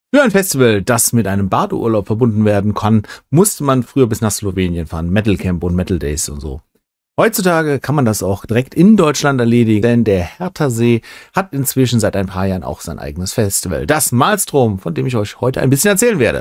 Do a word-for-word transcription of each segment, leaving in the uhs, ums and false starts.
Für ein Festival, das mit einem Badeurlaub verbunden werden kann, musste man früher bis nach Slowenien fahren. Metal Camp und Metal Days und so. Heutzutage kann man das auch direkt in Deutschland erledigen, denn der Herthasee hat inzwischen seit ein paar Jahren auch sein eigenes Festival. Das Maelstrom, von dem ich euch heute ein bisschen erzählen werde.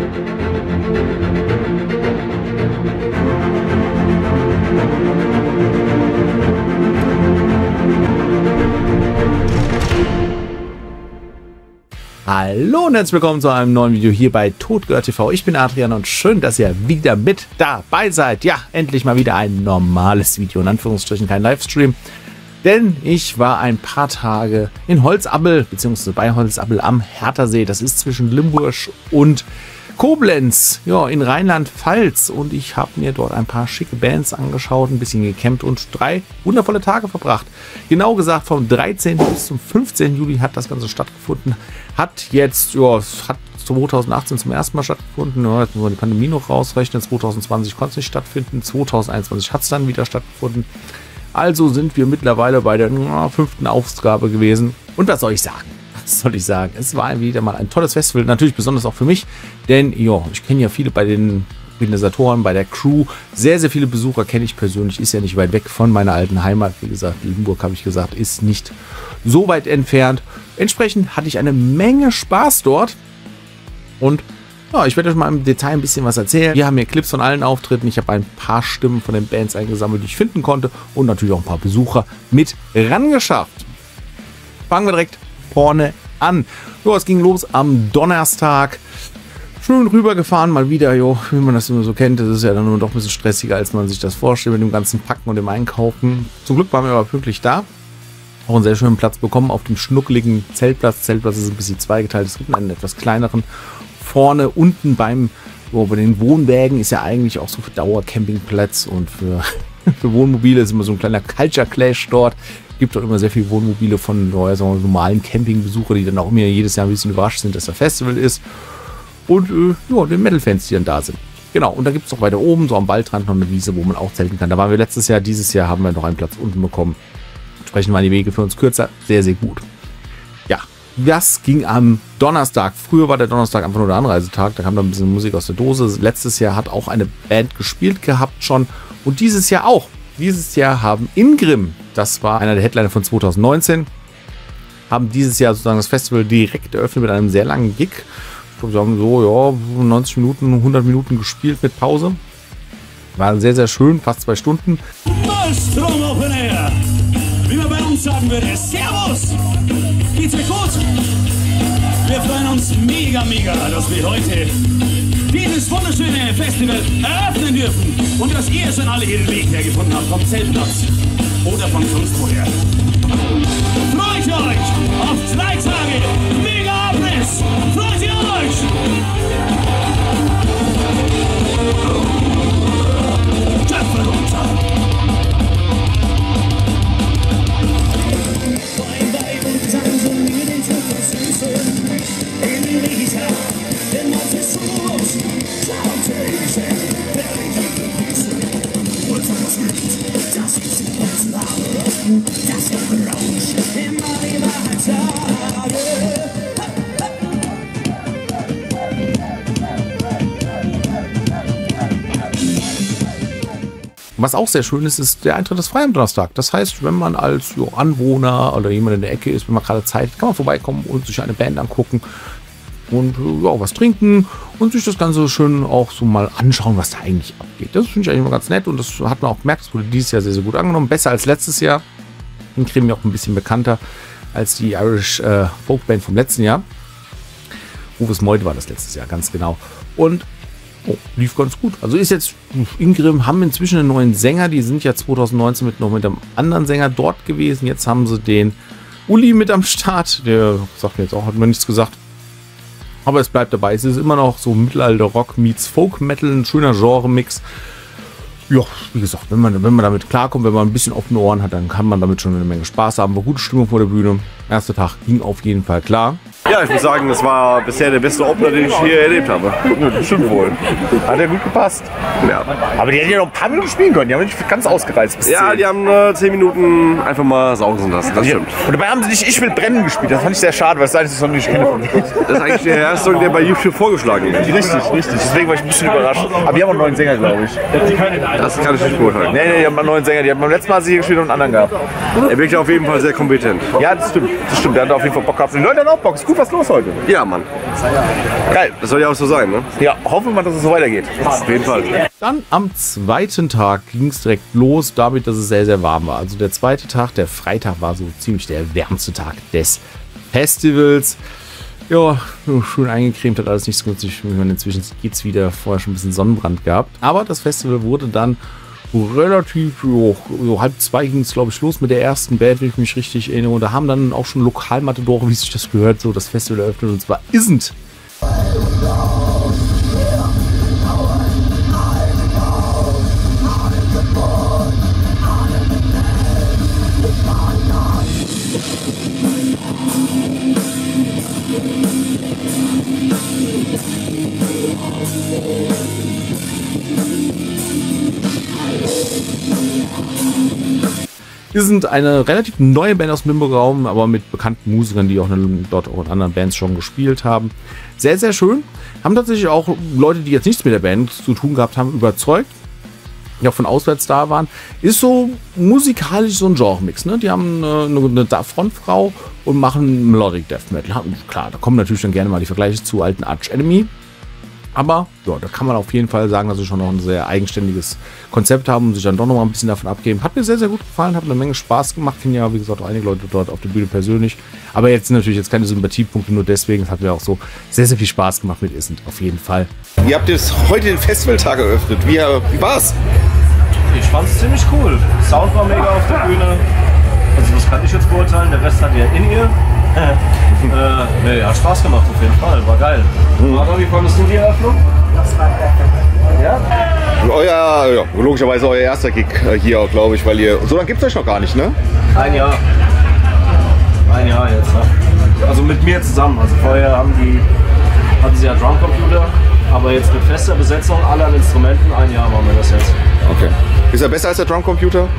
Hallo und herzlich willkommen zu einem neuen Video hier bei Tod gehört T V. Ich bin Adrian und schön, dass ihr wieder mit dabei seid. Ja, endlich mal wieder ein normales Video, in Anführungsstrichen kein Livestream. Denn ich war ein paar Tage in Holzabbel, beziehungsweise bei Holzabbel am Herthasee. Das ist zwischen Limburg und Koblenz, ja, in Rheinland-Pfalz. Und ich habe mir dort ein paar schicke Bands angeschaut, ein bisschen gecampt und drei wundervolle Tage verbracht. Genau gesagt, vom dreizehnten bis zum fünfzehnten Juli hat das Ganze stattgefunden. Hat jetzt, ja, hat zweitausendachtzehn zum ersten Mal stattgefunden. Ja, jetzt muss man die Pandemie noch rausrechnen. zweitausendzwanzig konnte es nicht stattfinden. zweitausendeinundzwanzig hat es dann wieder stattgefunden. Also sind wir mittlerweile bei der na, fünften Ausgabe gewesen. Und was soll ich sagen? Was soll ich sagen? Es war wieder mal ein tolles Festival. Natürlich besonders auch für mich. Denn, ja, ich kenne ja viele bei den Organisatoren, bei der Crew. Sehr, sehr viele Besucher kenne ich persönlich. Ist ja nicht weit weg von meiner alten Heimat. Wie gesagt, Limburg, habe ich gesagt, ist nicht so weit entfernt. Entsprechend hatte ich eine Menge Spaß dort. Und ja, ich werde euch mal im Detail ein bisschen was erzählen. Wir haben hier Clips von allen Auftritten. Ich habe ein paar Stimmen von den Bands eingesammelt, die ich finden konnte. Und natürlich auch ein paar Besucher mit rangeschafft. Fangen wir direkt vorne an. So, es ging los am Donnerstag. Schön rübergefahren, mal wieder, jo, wie man das immer so kennt. Das ist ja dann nur doch ein bisschen stressiger, als man sich das vorstellt mit dem ganzen Packen und dem Einkaufen. Zum Glück waren wir aber pünktlich da. Auch einen sehr schönen Platz bekommen auf dem schnuckeligen Zeltplatz. Zeltplatz ist ein bisschen zweigeteilt. Es gibt einen etwas kleineren. Vorne, unten beim, wo bei den Wohnwägen ist ja eigentlich auch so für Dauercampingplatz und für, für Wohnmobile ist immer so ein kleiner Culture Clash dort. Gibt auch immer sehr viele Wohnmobile von ja, so normalen Campingbesuchern, die dann auch immer jedes Jahr ein bisschen überrascht sind, dass der Festival ist. Und äh, ja, den Metal-Fans, die dann da sind. Genau, und da gibt es auch weiter oben, so am Waldrand, noch eine Wiese, wo man auch zelten kann. Da waren wir letztes Jahr, dieses Jahr haben wir noch einen Platz unten bekommen. Entsprechend waren die Wege für uns kürzer, sehr, sehr gut. Ja, das ging am Donnerstag. Früher war der Donnerstag einfach nur der Anreisetag, da kam da ein bisschen Musik aus der Dose. Letztes Jahr hat auch eine Band gespielt gehabt schon und dieses Jahr auch. Dieses Jahr haben Ingrim, das war einer der Headliner von zweitausendneunzehn, haben dieses Jahr sozusagen das Festival direkt eröffnet mit einem sehr langen Gig. Ich glaube, sie haben so, ja, neunzig Minuten, hundert Minuten gespielt mit Pause. War sehr, sehr schön, fast zwei Stunden. Maelstrom Open Air! Wie man bei uns sagen würde, Servus! Geht's euch gut? Wir freuen uns mega, mega, dass wir heute dieses wunderschöne Festival eröffnen dürfen und dass ihr schon alle ihren Weg hergefunden habt vom Zeltplatz oder von sonst woher. Freut euch auf zwei Tage mega Abriss! Freut ihr euch? Töpfe runter! Was auch sehr schön ist, ist der Eintritt ist frei am Donnerstag. Das heißt, wenn man als jo, Anwohner oder jemand in der Ecke ist, wenn man gerade Zeit hat, kann man vorbeikommen und sich eine Band angucken und ja, was trinken und sich das Ganze schön auch so mal anschauen, was da eigentlich abgeht. Das finde ich eigentlich immer ganz nett und das hat man auch gemerkt, das wurde dieses Jahr sehr, sehr gut angenommen. Besser als letztes Jahr. Den kriegen wir auch ein bisschen bekannter als die Irish äh, Folkband vom letzten Jahr. Rufus Moid war das letztes Jahr, ganz genau. Und oh, lief ganz gut. Also ist jetzt, Ingrim haben inzwischen einen neuen Sänger. Die sind ja zweitausendneunzehn mit noch mit einem anderen Sänger dort gewesen. Jetzt haben sie den Uli mit am Start. Der sagt mir jetzt auch, hat mir nichts gesagt. Aber es bleibt dabei. Es ist immer noch so Mittelalter-Rock meets Folk-Metal. Ein schöner Genre-Mix. Ja, wie gesagt, wenn man, wenn man damit klarkommt, wenn man ein bisschen offene Ohren hat, dann kann man damit schon eine Menge Spaß haben. War gute Stimmung vor der Bühne. Erster Tag ging auf jeden Fall klar. Ja, ich muss sagen, das war bisher der beste Opener, den ich hier erlebt habe. Ja, das stimmt wohl. Hat ja gut gepasst. Ja, Aber die hätten ja noch ein paar Minuten spielen können. Die haben nicht ganz ausgereizt bis ja zehn. die haben äh, zehn Minuten einfach mal sausen lassen, das stimmt. Und dabei haben sie nicht Ich will brennen gespielt. Das fand ich sehr schade, weil es das noch nicht kenne von mir. Das ist eigentlich der erste Song, der bei YouTube vorgeschlagen wird. Richtig, richtig. Deswegen war ich ein bisschen überrascht. Aber die haben auch einen neuen Sänger, glaube ich. Das kann ich nicht beurteilen. Nee, nee, die haben einen neuen Sänger. Die haben beim letzten Mal sie gespielt und einen anderen gehabt. Er wirkt auf jeden Fall sehr kompetent. Ja, das stimmt. Das stimmt. Der hat auf jeden Fall Bock gehabt. Die Leute haben auch Bock. Ist gut was los heute. Ja, Mann. Geil. Das soll ja auch so sein, ne? Ja, hoffen wir mal, dass es so weitergeht. Auf jeden Fall. Dann am zweiten Tag ging es direkt los, damit, dass es sehr, sehr warm war. Also der zweite Tag, der Freitag, war so ziemlich der wärmste Tag des Festivals. Ja, schön eingecremt, hat alles nicht so gut. Inzwischen geht es wieder, vorher schon ein bisschen Sonnenbrand gehabt. Aber das Festival wurde dann relativ, jo, so halb zwei ging es, glaube ich, los mit der ersten Band, wenn ich mich richtig erinnere. Und da haben dann auch schon Lokalmatadore, wie sich das gehört, so das Festival eröffnet. Und zwar Isn't. Wir sind eine relativ neue Band aus dem Limbo-Raum, aber mit bekannten Musikern, die auch dort auch in anderen Bands schon gespielt haben. Sehr, sehr schön. Haben tatsächlich auch Leute, die jetzt nichts mit der Band zu tun gehabt haben, überzeugt, die auch von auswärts da waren. Ist so musikalisch so ein Genre-Mix. Ne? Die haben eine, eine Frontfrau und machen Melodic Death Metal. Klar, da kommen natürlich dann gerne mal die Vergleiche zu alten Arch Enemy. Aber ja, da kann man auf jeden Fall sagen, dass sie schon noch ein sehr eigenständiges Konzept haben und sich dann doch noch mal ein bisschen davon abgeben. Hat mir sehr, sehr gut gefallen, hat eine Menge Spaß gemacht. Kennen ja, wie gesagt, auch einige Leute dort auf der Bühne persönlich. Aber jetzt sind natürlich jetzt keine Sympathiepunkte, nur deswegen. Es hat mir auch so sehr, sehr viel Spaß gemacht mit Isn't, auf jeden Fall. Ihr habt jetzt heute den Festivaltag eröffnet. Wie, wie war's? Ich fand's ziemlich cool. Sound war mega auf der Bühne. Also das kann ich jetzt beurteilen. Der Rest hat ja in ihr. äh, nee, hat Spaß gemacht auf jeden Fall. War geil. Mhm. Mara, wie fandest du die Eröffnung? Das war perfekt. Ja? Euer, ja, logischerweise euer erster Gig hier auch, glaube ich, weil ihr... So lange gibt es euch noch gar nicht, ne? Ein Jahr. Ein Jahr jetzt, ne? Also mit mir zusammen. Also vorher haben die, hatten sie ja Drumcomputer, aber jetzt mit fester Besetzung aller Instrumenten, ein Jahr machen wir das jetzt. Okay. Ist er besser als der Drumcomputer?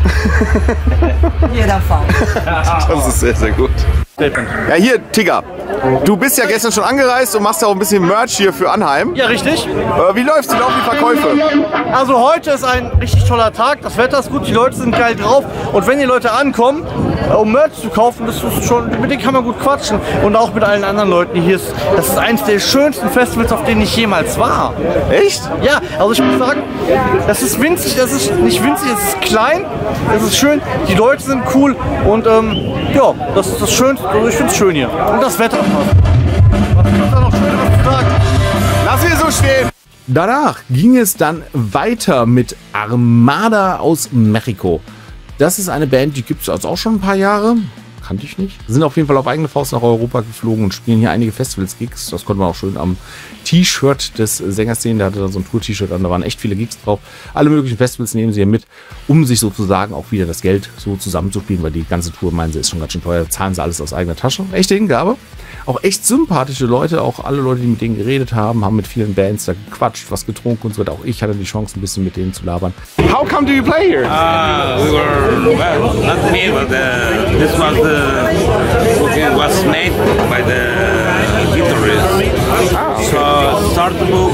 Jeder Fall. Das ist sehr, sehr gut. Ja, hier, Tigger. Du bist ja gestern schon angereist und machst ja auch ein bisschen Merch hier für Anheim. Ja, richtig. Äh, wie läuft's? Wie laufen die Verkäufe? Also heute ist ein richtig toller Tag. Das Wetter ist gut, die Leute sind geil drauf. Und wenn die Leute ankommen, äh, um Merch zu kaufen, das ist schon, mit denen kann man gut quatschen. Und auch mit allen anderen Leuten, die hier ist. Das ist eines der schönsten Festivals, auf denen ich jemals war. Echt? Ja, also ich muss sagen, das ist winzig, das ist nicht winzig, es ist klein, es ist schön, die Leute sind cool und ähm, ja, das ist das Schönste. Also ich finde es schön hier. Und das Wetter passt. Was gibt's da noch Schöneres zu sagen? Lass ihn so stehen! Danach ging es dann weiter mit Armada aus Mexiko. Das ist eine Band, die gibt es also auch schon ein paar Jahre. Kannte ich nicht. Sind auf jeden Fall auf eigene Faust nach Europa geflogen und spielen hier einige Festivals-Gigs. Das konnte man auch schön am T-Shirt des Sängers sehen. Der hatte dann so ein Tour-T-Shirt an, da waren echt viele Gigs drauf. Alle möglichen Festivals nehmen sie hier mit, um sich sozusagen auch wieder das Geld so zusammenzuspielen, weil die ganze Tour, meinen sie, ist schon ganz schön teuer. Zahlen sie alles aus eigener Tasche. Echte Hingabe. Auch echt sympathische Leute, auch alle Leute, die mit denen geredet haben, haben mit vielen Bands da gequatscht, was getrunken und so weiter. Auch ich hatte die Chance, ein bisschen mit denen zu labern. How come do you play here? Uh, we were, well, not me, but uh, this was the, it was made by the guitarist. So, start the book,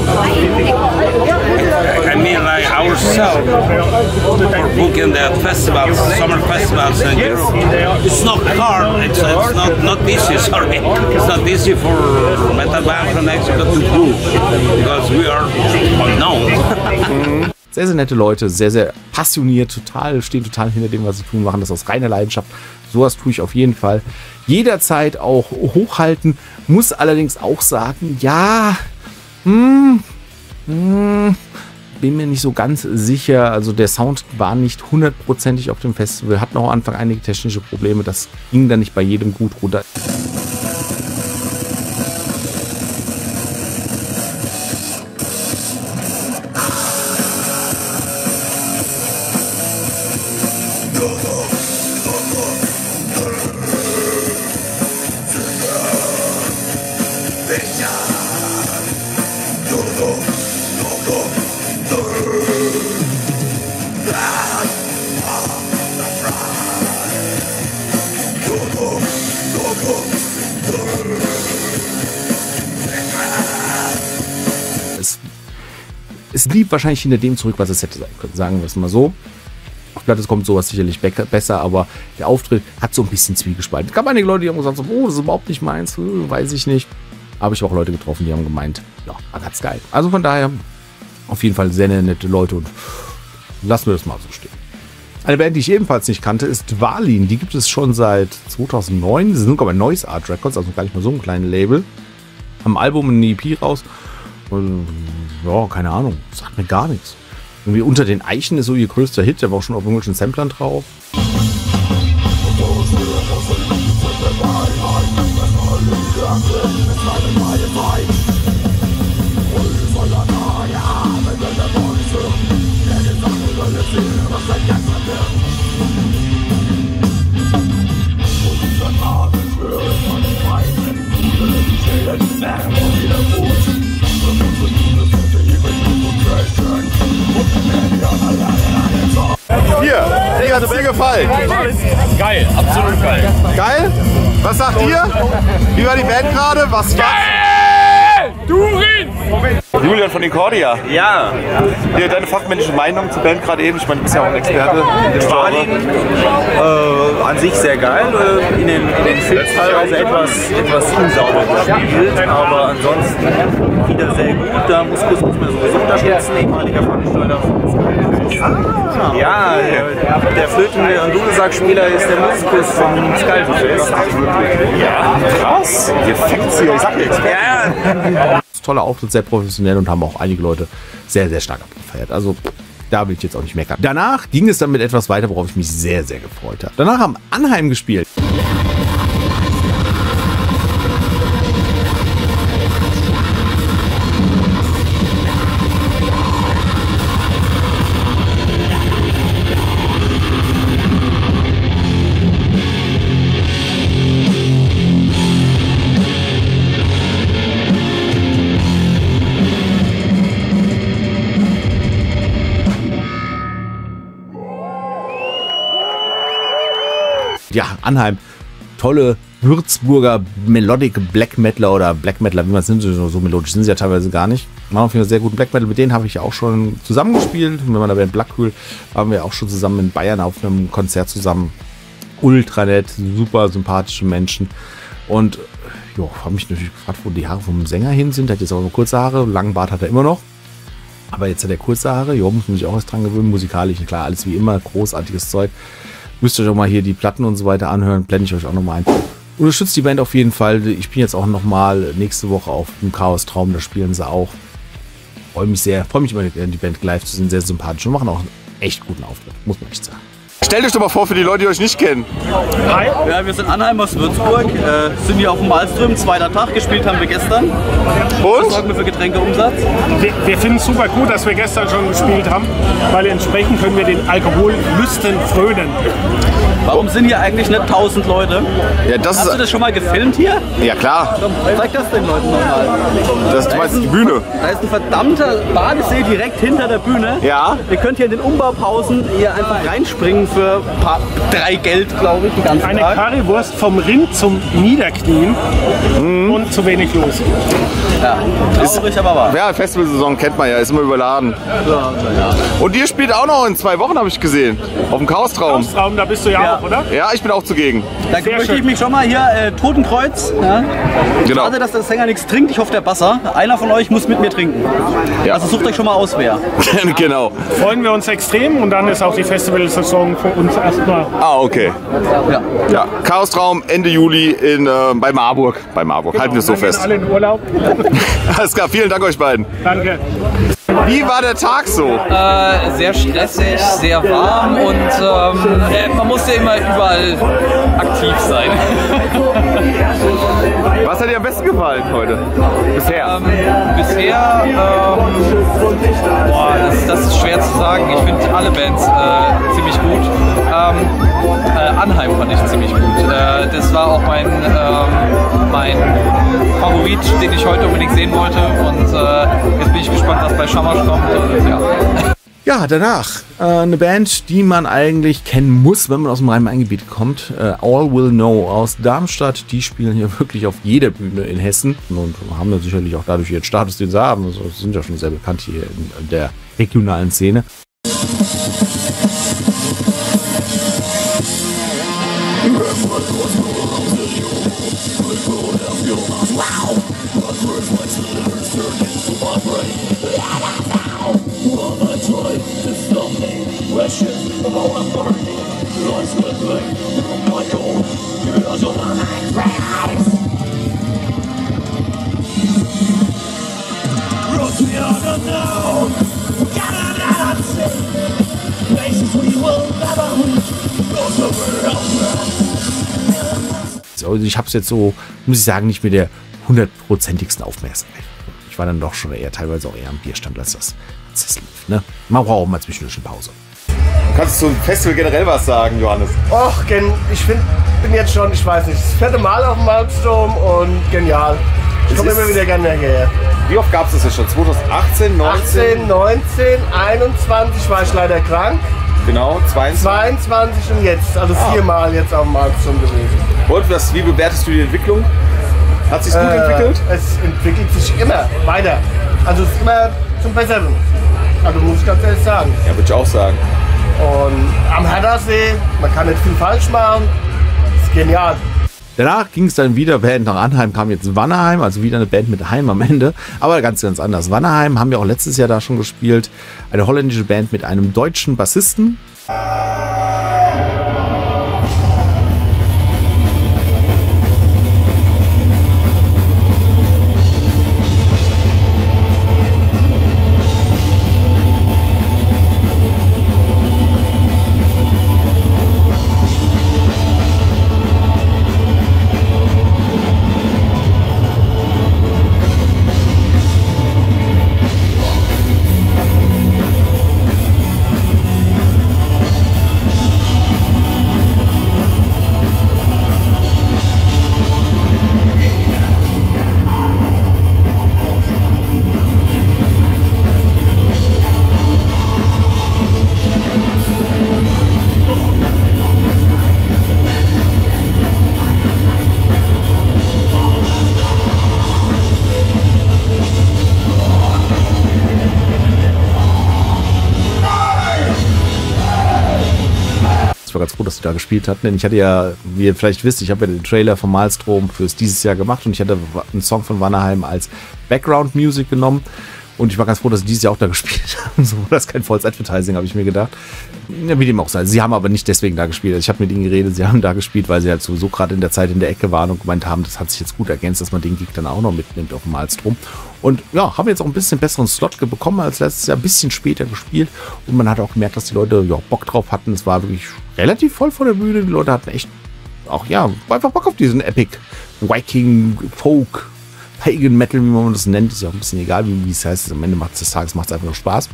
I mean like ourselves, for booking the festivals, summer festivals in Europe. It's not hard, it's, it's not, not easy, sorry. It's not easy for metal band from Mexico to do, because we are unknown. Sehr, sehr nette Leute, sehr, sehr passioniert, total, stehen total hinter dem, was sie tun, machen das aus reiner Leidenschaft. Sowas tue ich auf jeden Fall jederzeit auch hochhalten. Muss allerdings auch sagen, ja, hm, hm, bin mir nicht so ganz sicher. Also der Sound war nicht hundertprozentig auf dem Festival, hatten auch am Anfang einige technische Probleme. Das ging dann nicht bei jedem gut runter. Es blieb wahrscheinlich hinter dem zurück, was es hätte sein können, sagen wir es mal so. Auf Platte kommt sowas sicherlich besser, aber der Auftritt hat so ein bisschen zwiegespalten. Es gab einige Leute, die haben gesagt, so, oh, das ist überhaupt nicht meins, weiß ich nicht. Aber ich habe auch Leute getroffen, die haben gemeint, ja, war ganz geil. Also von daher, auf jeden Fall sehr nette Leute und lassen wir das mal so stehen. Eine Band, die ich ebenfalls nicht kannte, ist Wahleen. Die gibt es schon seit zweitausendneun. Sie sind sogar bei Noise Art Records, also gar nicht mal so ein kleines Label. Haben ein Album und eine E P raus. Und, ja, keine Ahnung, sagt mir gar nichts. Irgendwie Unter den Eichen ist so ihr größter Hit, der war auch schon auf irgendwelchen Samplern drauf. Hier, wie hat es dir gefallen? Geil, absolut geil. Geil? Was sagt ihr? Wie war die Band gerade? Was war? Durin! Julian von Incordia. Ja. Hier, deine fachmännische Meinung zur Band gerade eben. Ich meine, du bist ja auch ein Experte. Wahleen, äh, an sich sehr geil. Äh, in den, in den Films teilweise etwas, etwas unsauber gespielt, aber ansonsten wieder sehr gut. Da muss man sowieso unterstützen, ehemaliger Veranstalter von Ah, ja, der, der Flöten- und Dudelsackspieler ist der Musikus vom Skaldenfest. Ja, krass. Hier fängt's hier. Ich sag nichts. Ja. Toller Auftritt, sehr professionell und haben auch einige Leute sehr, sehr stark abgefeiert. Also da will ich jetzt auch nicht meckern. Danach ging es dann mit etwas weiter, worauf ich mich sehr, sehr gefreut habe. Danach haben Anheim gespielt. Ja, Anheim, tolle Würzburger Melodic Black Metaler oder Black Metaler, wie man es nennt, so, so melodisch sind sie ja teilweise gar nicht. Machen auf jeden Fall sehr guten Black Metal, mit denen habe ich ja auch schon zusammengespielt. Mit meiner Band Blackhöhl waren wir auch schon zusammen in Bayern auf einem Konzert zusammen. Ultra nett, super sympathische Menschen. Und ja, habe mich natürlich gefragt, wo die Haare vom Sänger hin sind. Der hat jetzt auch so kurze Haare, langen Bart hat er immer noch. Aber jetzt hat er kurze Haare, ja, muss man sich auch erst dran gewöhnen. Musikalisch, klar, alles wie immer, großartiges Zeug. Müsst ihr euch auch mal hier die Platten und so weiter anhören, blende ich euch auch nochmal ein. Unterstützt die Band auf jeden Fall. Ich bin jetzt auch nochmal nächste Woche auf dem Chaos Traum, da spielen sie auch. Freue mich sehr, freue mich immer, die Band live zu sehen, sehr sympathisch und machen auch einen echt guten Auftritt, muss man echt sagen. Stellt euch doch mal vor, für die Leute, die euch nicht kennen. Hi, ja, wir sind Anheim aus Würzburg, äh, sind hier auf dem Malström, zweiter Tag, gespielt haben wir gestern. Und? Was sorgen wir für Getränkeumsatz? Wir, wir finden es super gut, dass wir gestern schon gespielt haben, weil entsprechend können wir den Alkohollüsten frönen. Warum sind hier eigentlich nicht tausend Leute? Ja, das Hast ist, du das schon mal gefilmt hier? Ja, klar. Zeig das den Leuten nochmal. Das du meinst die Bühne. Da ist ein verdammter Badesee direkt hinter der Bühne. Ja. Ihr könnt hier in den Umbaupausen hier einfach reinspringen für ein paar, drei Geld, glaube ich, den ganzen Eine Tag. Currywurst vom Rind zum Niederknien mhm. und zu wenig los. Ja, traurig, aber wahr. Ja, Festivalsaison kennt man ja, ist immer überladen. Ja, ja. Und ihr spielt auch noch in zwei Wochen, habe ich gesehen. Auf dem Chaostraum. Chaostraum, da bist du ja, ja. auch, oder? Ja, ich bin auch zugegen. Da Sehr möchte schön. ich mich schon mal hier, äh, Totenkreuz. Ja? Genau. Schade, dass der Sänger nichts trinkt. Ich hoffe, der Basser. Einer von euch muss mit mir trinken. Ja. Also sucht euch schon mal aus, wer. Genau. Freuen wir uns extrem und dann ist auch die Festivalsaison für uns erstmal. Ah, okay. Ja. Ja. Chaostraum Ende Juli in, äh, bei Marburg. Bei Marburg. Genau, Halten wir es so dann gehen fest. alle in Urlaub. Alles klar, vielen Dank euch beiden. Danke. Wie war der Tag so? Äh, sehr stressig, sehr warm und ähm, man musste immer überall aktiv sein. Was hat dir am besten gefallen heute? Bisher? Ähm, bisher, ähm, boah, das, das ist schwer zu sagen. Ich finde alle Bands äh, ziemlich gut. Ähm, äh, Anheim fand ich ziemlich gut. Äh, das war auch mein, ähm, mein Favorit, den ich heute unbedingt sehen wollte. Und äh, jetzt bin ich gespannt, was bei Schamasch kommt. Und, ja. Ja, danach äh, eine Band, die man eigentlich kennen muss, wenn man aus dem Rhein-Main-Gebiet kommt. Äh, All Will Know aus Darmstadt. Die spielen hier wirklich auf jeder Bühne in Hessen und haben dann sicherlich auch dadurch ihren Status, den sie haben. Also, sind ja schon sehr bekannt hier in der regionalen Szene. Also ich habe es jetzt so, muss ich sagen, nicht mit der hundertprozentigsten Aufmerksamkeit. Ich war dann doch schon eher teilweise auch eher am Bierstand, als das, als das lief. Ne? Man braucht auch mal zwischendurch eine Pause. Kannst du zum Festival generell was sagen, Johannes? Och, ich find, bin jetzt schon, ich weiß nicht, das vierte Mal auf dem Malmsturm und genial. Ich komme immer wieder gerne her. Wie oft gab es das jetzt schon? zweitausendachtzehn, neunzehn? achtzehn, neunzehn, einundzwanzig war ich leider krank. Genau, zweiundzwanzig. zweiundzwanzig und jetzt, also ah. viermal jetzt auf dem Malmsturm gewesen. Und was, wie bewertest du die Entwicklung? Hat sich gut äh, entwickelt? Es entwickelt sich immer weiter. Also es ist immer zum Besseren. Also muss ich ganz ehrlich sagen. Ja, würde ich auch sagen. Und am Herdersee, man kann nicht viel falsch machen. Das ist genial. Danach ging es dann wieder, Band nach Anheim kam jetzt Wannerheim, also wieder eine Band mit Heim am Ende, aber ganz, ganz anders. Wannerheim haben wir auch letztes Jahr da schon gespielt, eine holländische Band mit einem deutschen Bassisten. Ich war ganz froh, dass du da gespielt hatten, denn ich hatte ja, wie ihr vielleicht wisst, ich habe ja den Trailer von Malmsturm fürs dieses Jahr gemacht und ich hatte einen Song von Wannerheim als Background Music genommen und ich war ganz froh, dass sie dieses Jahr auch da gespielt haben. So, das ist kein False Advertising, habe ich mir gedacht. Ja, wie dem auch sei. Sie haben aber nicht deswegen da gespielt. Also ich habe mit ihnen geredet, sie haben da gespielt, weil sie halt sowieso gerade in der Zeit in der Ecke waren und gemeint haben, das hat sich jetzt gut ergänzt, dass man den Gig dann auch noch mitnimmt auf dem Malmsturm. Und ja, haben jetzt auch ein bisschen besseren Slot bekommen als letztes Jahr, ein bisschen später gespielt. Und man hat auch gemerkt, dass die Leute ja, Bock drauf hatten. Es war wirklich relativ voll vor der Bühne. Die Leute hatten echt auch, ja, einfach Bock auf diesen Epic Viking Folk Pagan Metal, wie man das nennt. Ist ja auch ein bisschen egal, wie es heißt. Am Ende macht des Tages macht es einfach nur Spaß.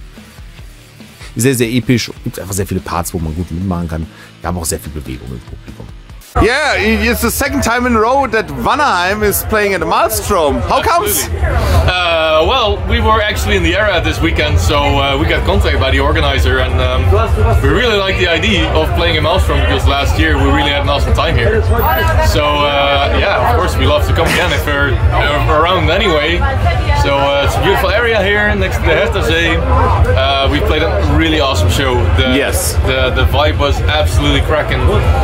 Sehr, sehr episch. Gibt einfach sehr viele Parts, wo man gut mitmachen kann. Wir haben auch sehr viel Bewegung im Publikum. Yeah, it's the second time in a row that Wannerheim is playing at the Malmsturm. How comes? Uh, well, we were actually in the area this weekend, so uh, we got contacted by the organizer, and um, we really like the idea of playing in Malmsturm because last year we really had an awesome time here. So uh, yeah, of course we love to come again if we're uh, around anyway. So uh, it's a beautiful area here next to the Hertersee. Uh, we played a really awesome show. The, yes. The the vibe was absolutely cracking.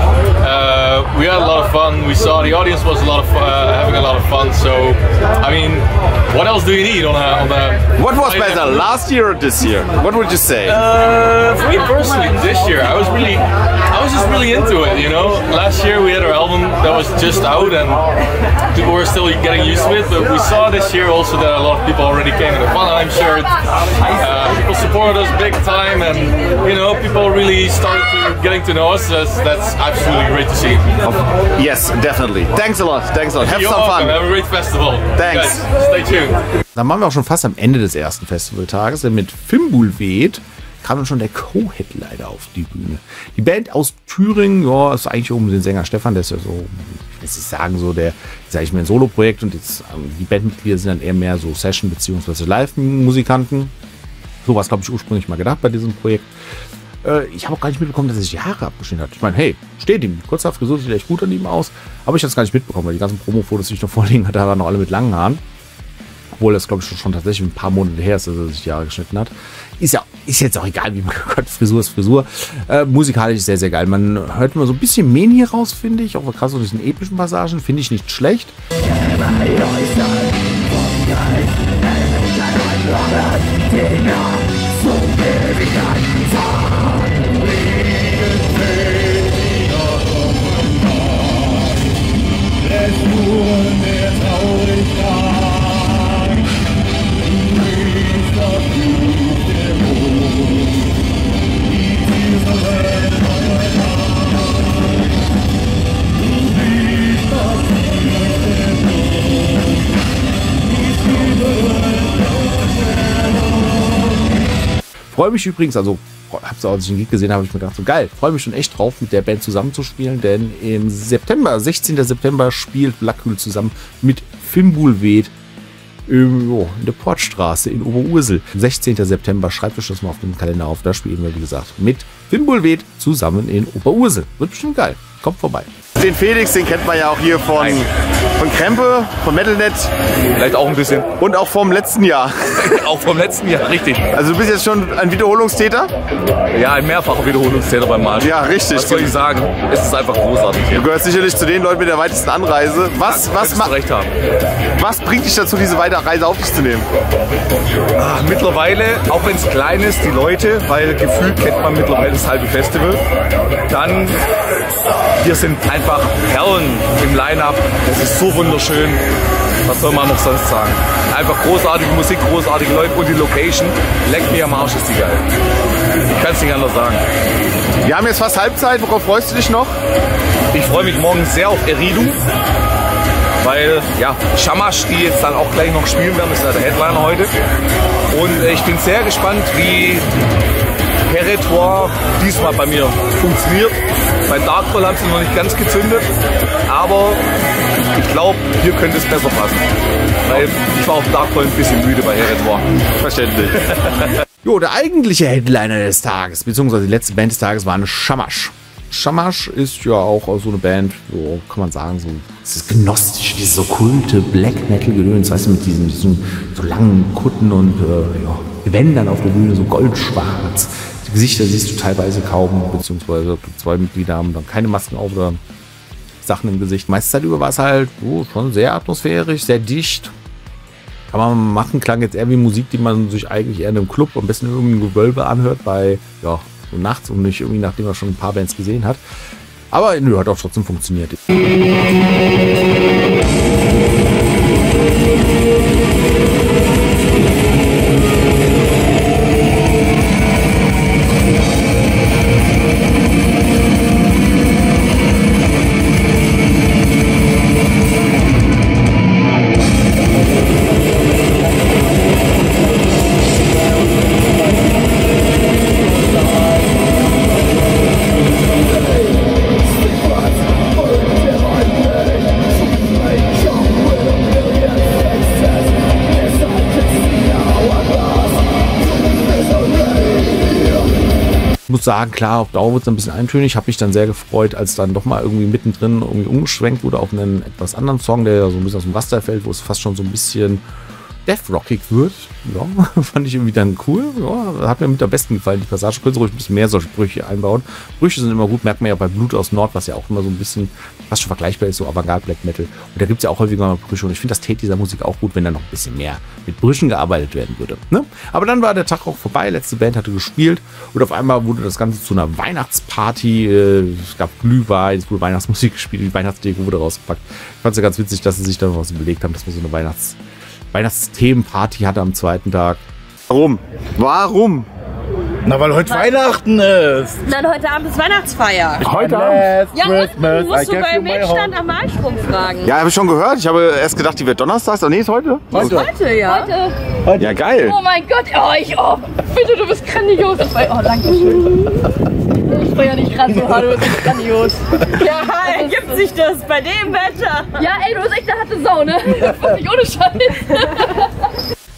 Uh, we had a lot of fun. We saw the audience was a lot of uh, having a lot of fun. So I mean, what else do you need on a on a? What was better, last year or this year? What would you say? Uh, for me personally, this year I was really, I was just really into it. You know, last year we had our album that was just out and people were still getting used to it. But we saw this year also that a lot of people already came in the Wannerheim shirt. Uh, people supported us big time, and you know, people really started to getting to know us. That's, that's absolutely great to see. Yes, definitely. Thanks a lot. Thanks a lot. Have You're some welcome. fun. Have a great festival. Thanks. Guys, stay tuned. Dann waren wir auch schon fast am Ende des ersten Festivaltages, denn mit Fimbulvet kam dann schon der Co-Headliner auf die Bühne. Die Band aus Thüringen, ja, ist eigentlich um den Sänger Stefan, der ist ja so, ich will nicht sagen, so der, sage ich mal, ein Solo-Projekt und jetzt, die Bandmitglieder sind dann eher mehr so Session- bzw. Live-Musikanten. So war es, glaube ich, ursprünglich mal gedacht bei diesem Projekt. Äh, ich habe auch gar nicht mitbekommen, dass er sich die Haare abgeschnitten hat. Ich meine, hey, steht ihm. Kurzer Frisur sieht echt gut an ihm aus. Aber ich habe es gar nicht mitbekommen, weil die ganzen Promo-Fotos, die ich noch vorliegen hatte, waren noch alle mit langen Haaren. Obwohl das, glaube ich, schon, schon tatsächlich ein paar Monate her ist, dass er sich die Haare geschnitten hat. Ist ja ist jetzt auch egal, wie man gehört. Frisur ist Frisur. Äh, musikalisch sehr, sehr geil. Man hört immer so ein bisschen Men hier raus, finde ich. Auch krass so diesen epischen Passagen. Finde ich nicht schlecht. Freue mich übrigens, also hab's auch, als ich den Gig gesehen habe, habe ich mir gedacht, so geil, freue mich schon echt drauf, mit der Band zusammenzuspielen, denn im September, sechzehnten September spielt Blackhühl zusammen mit Fimbulvet in, oh, in der Portstraße in Oberursel. sechzehnten September, schreibt euch das mal auf den Kalender auf, da spielen wir, wie gesagt, mit Fimbulvet zusammen in Oberursel. Wird bestimmt geil, kommt vorbei. Den Felix, den kennt man ja auch hier von, von Krempe, von Metalnet. Vielleicht auch ein bisschen. Und auch vom letzten Jahr. Auch vom letzten Jahr, richtig. Also du bist jetzt schon ein Wiederholungstäter? Ja, ein mehrfacher Wiederholungstäter beim Marsch. Ja, richtig. Was soll ich sagen? Es ist einfach großartig hier. Du gehörst sicherlich zu den Leuten mit der weitesten Anreise. Was, ja, was, ma recht haben. was bringt dich dazu, diese weite Reise auf dich zu nehmen? Ach, mittlerweile, auch wenn es klein ist, die Leute, weil gefühlt kennt man mittlerweile das halbe Festival. Dann, hier sind einfach Perlen im Line-Up. Das ist so wunderschön. Was soll man noch sonst sagen? Einfach großartige Musik, großartige Leute und die Location. Leckt mir am Arsch, ist die geil. Ich kann es nicht anders sagen. Wir haben jetzt fast Halbzeit. Worauf freust du dich noch? Ich freue mich morgen sehr auf Eridu. Weil, ja, Shamash, die jetzt dann auch gleich noch spielen werden, ist ja der Headliner heute. Und ich bin sehr gespannt, wie Territoire diesmal bei mir funktioniert. Bei Darkfall haben sie noch nicht ganz gezündet, aber ich glaube, hier könnte es besser passen. Weil ich war auf Darkfall ein bisschen müde bei Territoire. Verständlich. Jo, der eigentliche Headliner des Tages, beziehungsweise die letzte Band des Tages, war eine Shamash. Shamash ist ja auch so eine Band, so kann man sagen, so dieses gnostische, dieses okkulte Black Metal Gedöns, weißt du, mit diesen, diesen so langen Kutten und äh, ja, Gewändern auf der Bühne, so goldschwarz. Die Gesichter siehst du teilweise kaum, beziehungsweise zwei Mitglieder haben dann keine Masken auf oder Sachen im Gesicht. Meiste Zeit über war es halt oh, schon sehr atmosphärisch, sehr dicht. Kann man machen, klang jetzt eher wie Musik, die man sich eigentlich eher in einem Club, am besten in irgendeinem Gewölbe anhört, bei, ja, so nachts und nicht irgendwie, nachdem man schon ein paar Bands gesehen hat. Aber nö, hat auch trotzdem funktioniert. Ich muss sagen, klar, auf Dauer wird es ein bisschen eintönig. Ich habe mich dann sehr gefreut, als dann doch mal irgendwie mittendrin irgendwie umgeschwenkt wurde auf einen etwas anderen Song, der ja so ein bisschen aus dem Raster fällt, wo es fast schon so ein bisschen death-rockig wird. Ja, fand ich irgendwie dann cool. Ja, hat mir mit am besten gefallen. Die Passage könnte ruhig ein bisschen mehr solche Brüche einbauen. Brüche sind immer gut, merkt man ja bei Blut aus Nord, was ja auch immer so ein bisschen fast schon vergleichbar ist, so Avantgarde Black Metal. Und da gibt es ja auch häufiger mal Brüche. Und ich finde, das täte dieser Musik auch gut, wenn da noch ein bisschen mehr mit Brüchen gearbeitet werden würde. Ne? Aber dann war der Tag auch vorbei. Letzte Band hatte gespielt. Und auf einmal wurde das Ganze zu einer Weihnachtsparty. Es gab Glühwein, es wurde Weihnachtsmusik gespielt, die Weihnachtsdeko wurde rausgepackt. Ich fand es ja ganz witzig, dass sie sich dann was überlegt haben, dass man so eine Weihnachts Weihnachtsthemenparty hatte am zweiten Tag. Warum? Warum? Na, weil heute Weihnachten ist. Nein, heute Abend ist Weihnachtsfeier. Heute Abend? Ja, und du musst du beim Milchstand am Malstrom fragen. Ja, habe ich schon gehört. Ich habe erst gedacht, die wird donnerstags. Oh, nee, ist heute. Heute, heute ja. Heute. Heute. Ja, geil. Oh mein Gott. Oh, ich, oh, bitte, du bist grandios. Oh, danke schön. Ich feier dich gerade so hart, du bist grandios. Ja, ergibt sich das bei dem Wetter. Ja, ey, du bist echt eine harte Sau, ne? Das ist nicht ohne Scheiß.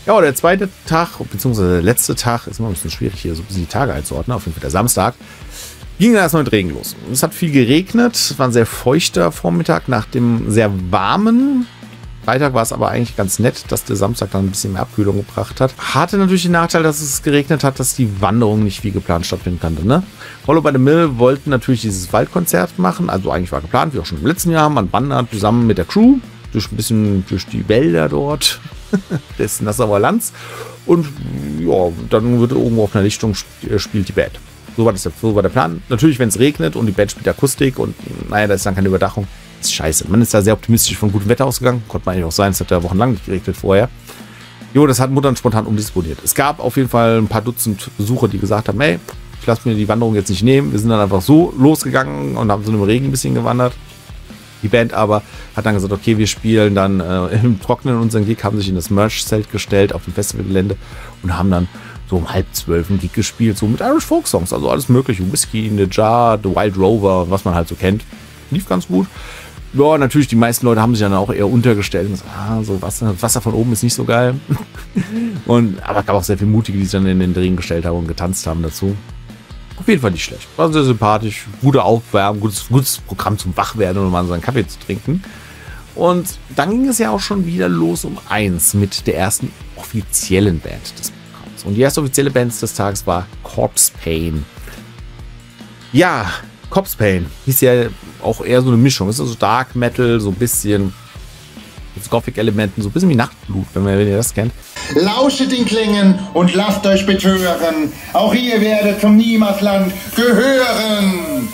Ja, der zweite Tag, beziehungsweise der letzte Tag, ist immer ein bisschen schwierig hier so ein bisschen die Tage einzuordnen, auf jeden Fall der Samstag, ging dann erstmal mit Regen los. Es hat viel geregnet, es war ein sehr feuchter Vormittag nach dem sehr warmen Freitag. War es aber eigentlich ganz nett, dass der Samstag dann ein bisschen mehr Abkühlung gebracht hat. Hatte natürlich den Nachteil, dass es geregnet hat, dass die Wanderung nicht wie geplant stattfinden konnte. Ne? Hollow by the Mill wollten natürlich dieses Waldkonzert machen, also eigentlich war geplant, wie auch schon im letzten Jahr. Man wandert zusammen mit der Crew durch ein bisschen durch die Wälder dort des Nassauer Lands und ja, dann wird irgendwo auf einer Lichtung spielt die Band. So war, das, so war der Plan. Natürlich, wenn es regnet und die Band spielt Akustik und naja, da ist dann keine Überdachung. Das ist scheiße. Man ist da sehr optimistisch von gutem Wetter ausgegangen. Konnte man eigentlich auch sein, es hat ja wochenlang nicht geregnet vorher. Jo, das hat Muttern spontan umdisponiert. Es gab auf jeden Fall ein paar Dutzend Besucher, die gesagt haben, hey, ich lasse mir die Wanderung jetzt nicht nehmen. Wir sind dann einfach so losgegangen und haben so im Regen ein bisschen gewandert. Die Band aber hat dann gesagt, okay, wir spielen dann äh, im Trockenen unseren Gig, haben sich in das Merch-Zelt gestellt auf dem Festivalgelände und haben dann so um halb zwölf einen Gig gespielt, so mit Irish Folk Songs, also alles mögliche, Whiskey in the Jar, The Wild Rover, was man halt so kennt. Lief ganz gut. Ja, natürlich, die meisten Leute haben sich dann auch eher untergestellt und gesagt, ah, so Wasser, Wasser von oben ist nicht so geil. und, aber es gab auch sehr viele Mutige, die sich dann in den Ring gestellt haben und getanzt haben dazu. Auf jeden Fall nicht schlecht. War sehr sympathisch, gute Aufwärmung, gutes, gutes Programm zum Wachwerden und mal so einen Kaffee zu trinken. Und dann ging es ja auch schon wieder los um eins mit der ersten offiziellen Band des Programms. Und die erste offizielle Band des Tages war Corpse Pain. Ja, Corpse Pain ist ja auch eher so eine Mischung. Es ist also Dark Metal, so ein bisschen mit Gothic-Elementen, so ein bisschen wie Nachtblut, wenn, man, wenn ihr das kennt. Lauschet den Klängen und lasst euch betören. Auch ihr werdet zum Niemandsland gehören.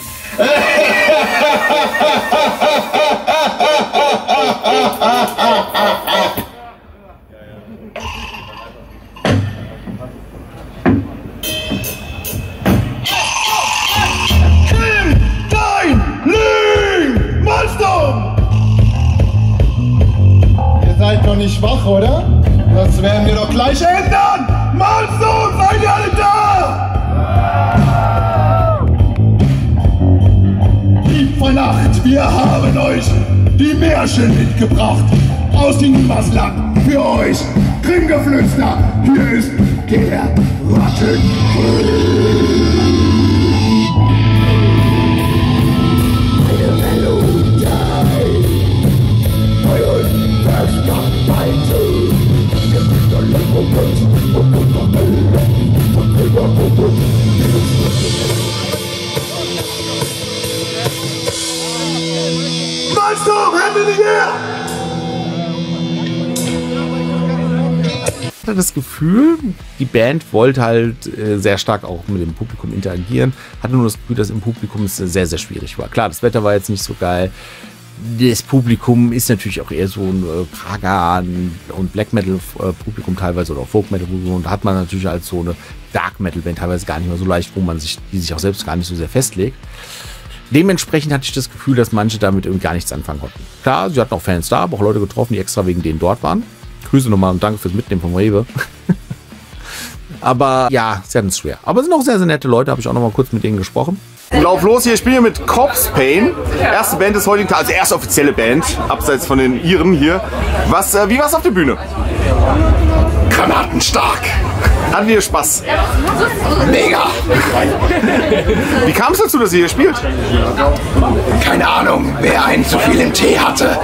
Kim, dein Ling, Monster! Ihr seid doch nicht schwach, oder? Das werden wir doch gleich ändern! Monster, seid ihr alle da? Dieb von Nacht, wir haben euch die Märchen mitgebracht. Aus dem Niemandsland für euch. Grimmgeflüster, hier ist der Rattenkönig. Ich hatte das Gefühl, die Band wollte halt äh, sehr stark auch mit dem Publikum interagieren. Hatte nur das Gefühl, dass im Publikum es sehr, sehr schwierig war. Klar, das Wetter war jetzt nicht so geil. Das Publikum ist natürlich auch eher so ein äh, Pagan und Black Metal äh, Publikum teilweise oder auch Folk Metal Publikum. Und da hat man natürlich als so eine Dark Metal Band teilweise gar nicht mehr so leicht, wo man sich, die sich auch selbst gar nicht so sehr festlegt. Dementsprechend hatte ich das Gefühl, dass manche damit irgendwie gar nichts anfangen konnten. Klar, sie hatten auch Fans da, aber auch Leute getroffen, die extra wegen denen dort waren. Grüße nochmal und danke fürs Mitnehmen vom Rewe. Aber ja, sie hatten es schwer. Aber es sind auch sehr, sehr nette Leute, habe ich auch nochmal kurz mit denen gesprochen. Lauf los hier, ich spiele mit Corpse Pain. Erste Band des heutigen Tages, also erste offizielle Band, abseits von den Iren hier. Was, äh, wie war es auf der Bühne? Granatenstark. Hatten wir Spaß? Mega. Wie kam es dazu, dass ihr hier spielt? Keine Ahnung, wer einen zu viel im Tee hatte.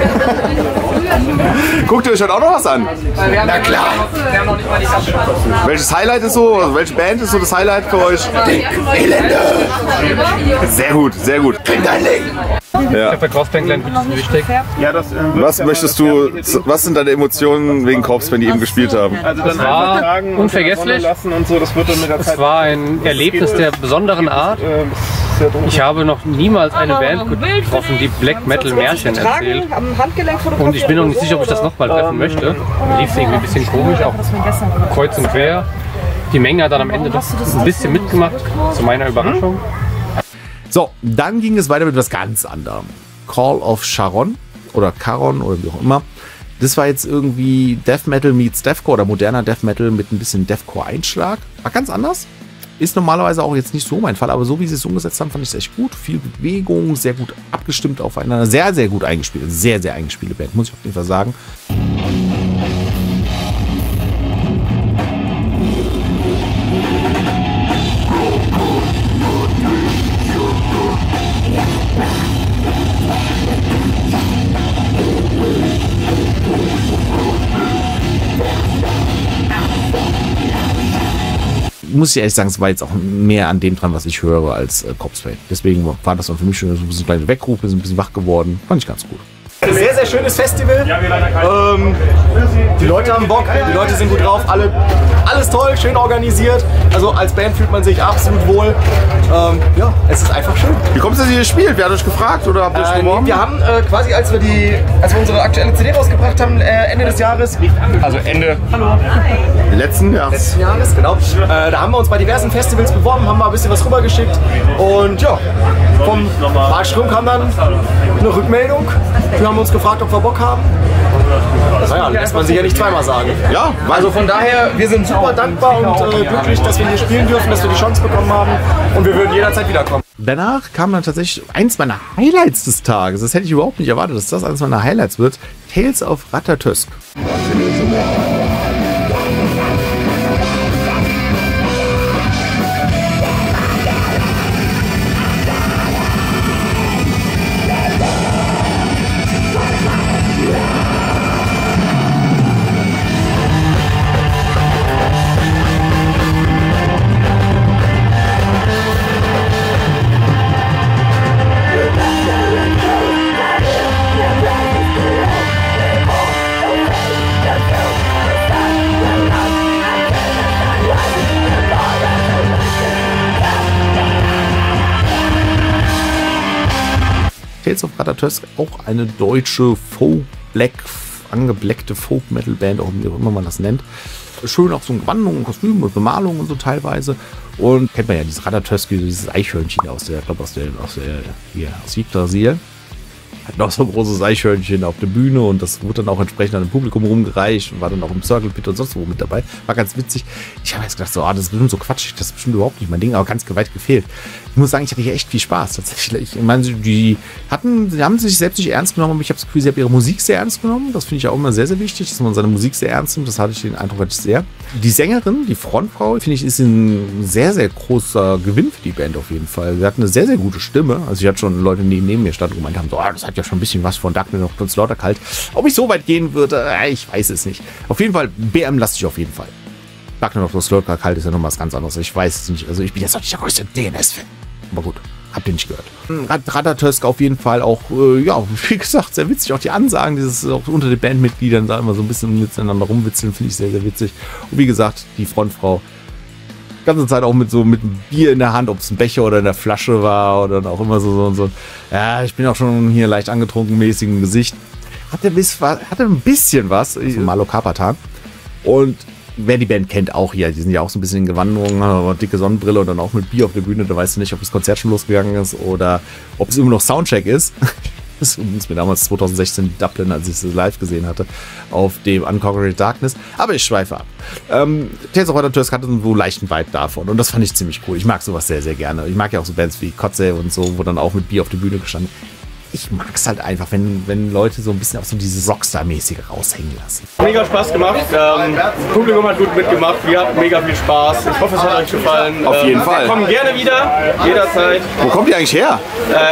Guckt ihr euch heute auch noch was an? Na klar. Welches Highlight ist so, also welche Band ist so das Highlight für euch? Dick Elende. Sehr gut, sehr gut. Bring dein Leben. Ja. Für Corpse Pain wichtig. Ja, das, äh, Was möchtest du, was sind deine Emotionen wegen Corpse Pain, die eben gespielt haben? Also Das war unvergesslich. Und so, das wird dann mit der Es Zeit war ein Erlebnis der besonderen Art. Ich habe noch niemals eine Band getroffen, die Black Metal Märchen erzählt. Und ich bin noch nicht sicher, ob ich das nochmal treffen möchte. Lief irgendwie ein bisschen komisch, auch kreuz und quer. Die Menge hat dann am Ende doch ein bisschen mitgemacht, zu meiner Überraschung. So, dann ging es weiter mit etwas ganz anderem. Call of Charon oder Charon oder wie auch immer. Das war jetzt irgendwie Death Metal meets Deathcore oder moderner Death Metal mit ein bisschen Deathcore-Einschlag. War ganz anders. Ist normalerweise auch jetzt nicht so mein Fall, aber so wie sie es umgesetzt haben, fand ich es echt gut. Viel Bewegung, sehr gut abgestimmt aufeinander. Sehr, sehr gut eingespielt. Sehr, sehr eingespielte Band, muss ich auf jeden Fall sagen. muss ich ehrlich sagen, es war jetzt auch mehr an dem dran, was ich höre, als äh, Corpse Paint. Deswegen war das dann für mich schon so ein bisschen kleine Weckruf, bin ein bisschen wach geworden. Fand ich ganz gut. Ein sehr, sehr schönes Festival. Ähm, die Leute haben Bock, die Leute sind gut drauf, alle, alles toll, schön organisiert. Also als Band fühlt man sich absolut wohl. Ähm, ja, es ist einfach schön. Wie kommt es, dass ihr hier spielt? Wer hat euch gefragt oder habt ihr euch äh, beworben? Wir haben äh, quasi, als wir, die, als wir unsere aktuelle C D rausgebracht haben, äh, Ende des Jahres, also Ende Hallo. letzten, ja. letzten Jahres, genau. Äh, da haben wir uns bei diversen Festivals beworben, haben mal ein bisschen was rübergeschickt und ja, vom Marsch Rum kam dann eine Rückmeldung. Wir haben uns gefragt, ob wir Bock haben. Naja, lässt man sich ja nicht zweimal sagen. Ja, also von daher, wir sind super dankbar und äh, glücklich, dass wir hier spielen dürfen, dass wir die Chance bekommen haben und wir würden jederzeit wiederkommen. Danach kam dann tatsächlich eins meiner Highlights des Tages. Das hätte ich überhaupt nicht erwartet, dass das eines meiner Highlights wird. Tales of Ratatosk. Tales of Ratatosk, auch eine deutsche Folk-Black, angeblackte Folk-Metal-Band, auch wie auch immer man das nennt. Schön auch so in Gewandung und Kostüm und Bemalung und so teilweise. Und kennt man ja dieses Ratatosk, dieses Eichhörnchen aus der, ich glaube aus der, aus der, hier, aus Yggdrasil. Hat noch so ein großes Eichhörnchen auf der Bühne und das wurde dann auch entsprechend an dem Publikum rumgereicht und war dann auch im Circle Pit und sonst wo mit dabei. War ganz witzig. Ich habe jetzt gedacht, so, ah, das ist bestimmt so quatschig, das ist bestimmt überhaupt nicht mein Ding, aber ganz weit gefehlt. Ich muss sagen, ich hatte hier echt viel Spaß tatsächlich. Ich meine, die hatten, die haben sich selbst nicht ernst genommen, aber ich habe das Gefühl, sie haben ihre Musik sehr ernst genommen. Das finde ich auch immer sehr, sehr wichtig, dass man seine Musik sehr ernst nimmt. Das hatte ich den Eindruck, hatte ich sehr. Die Sängerin, die Frontfrau, finde ich, ist ein sehr, sehr großer Gewinn für die Band auf jeden Fall. Sie hat eine sehr, sehr gute Stimme. Also ich hatte schon Leute, die neben mir standen und gemeint haben, so, ah, das hat ja schon ein bisschen was von Darknet noch von Slaughterkalt. Ob ich so weit gehen würde, ich weiß es nicht. Auf jeden Fall, B M lasse ich auf jeden Fall. Darknet of the Slaughterkalt ist ja noch was ganz anderes. Ich weiß es nicht. Also ich bin jetzt auch nicht der größte D N S-Fan. Aber gut, habt ihr nicht gehört. Ratatosk auf jeden Fall auch, äh, ja, wie gesagt, sehr witzig. Auch die Ansagen, dieses auch unter den Bandmitgliedern da immer so ein bisschen miteinander rumwitzeln, finde ich sehr, sehr witzig. Und wie gesagt, die Frontfrau, die ganze Zeit auch mit so mit einem Bier in der Hand, ob es ein Becher oder in der Flasche war oder auch immer so, so, so. Ja, ich bin auch schon hier leicht angetrunken mäßig im Gesicht. Hatte, bis, hatte ein bisschen was, so Malo Carpathan. Und wer die Band kennt, auch hier, die sind ja auch so ein bisschen in Gewandung, dicke Sonnenbrille und dann auch mit Bier auf der Bühne, da weißt du nicht, ob das Konzert schon losgegangen ist oder ob es immer noch Soundcheck ist. Das ist mir damals zwanzig sechzehn in Dublin, als ich es live gesehen hatte, auf dem Unconquered Darkness. Aber ich schweife ab. Ähm, Tales of Ratatosk hatte so einen leichten Vibe davon und das fand ich ziemlich cool. Ich mag sowas sehr, sehr gerne. Ich mag ja auch so Bands wie Kotze und so, wo dann auch mit Bier auf der Bühne gestanden. Ich mag es halt einfach, wenn, wenn Leute so ein bisschen auf so dieses Rockstar-mäßige raushängen lassen. Mega Spaß gemacht. Ähm, das Publikum hat gut mitgemacht. Wir hatten mega viel Spaß. Ich hoffe, es hat euch gefallen. Auf jeden ähm, Fall. Wir kommen gerne wieder, jederzeit. Wo kommt ihr eigentlich her?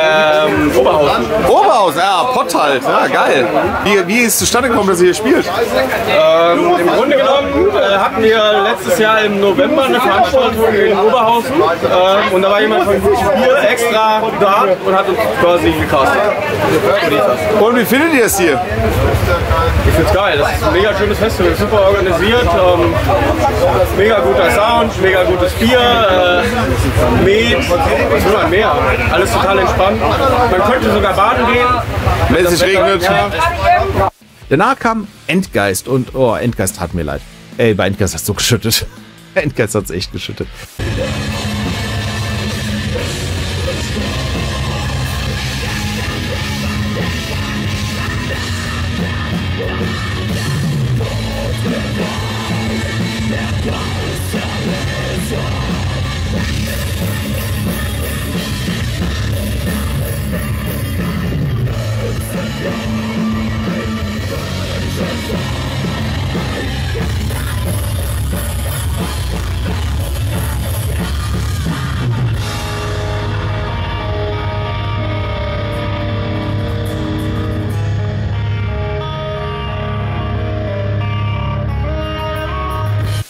Ähm, Oberhausen. Oberhausen, ja, Pott halt. Ja, geil. Wie, wie ist es zustande gekommen, dass ihr hier spielt? Ähm, Im Grunde genommen äh, hatten wir letztes Jahr im November eine Veranstaltung in Oberhausen. Ähm, und da war jemand von hier extra da und hat uns quasi gecastet. Und wie findet ihr es hier? Ich finde es geil, das ist ein mega schönes Festival, super organisiert, ähm, mega guter Sound, mega gutes Bier, äh, Met, was will man mehr? Alles total entspannt. Man könnte sogar baden gehen. Wenn es nicht regnet. Ja. Danach kam Endgeist und, oh, Endgeist hat mir leid. Ey, bei Endgeist hast du geschüttet. Endgeist hat es echt geschüttet.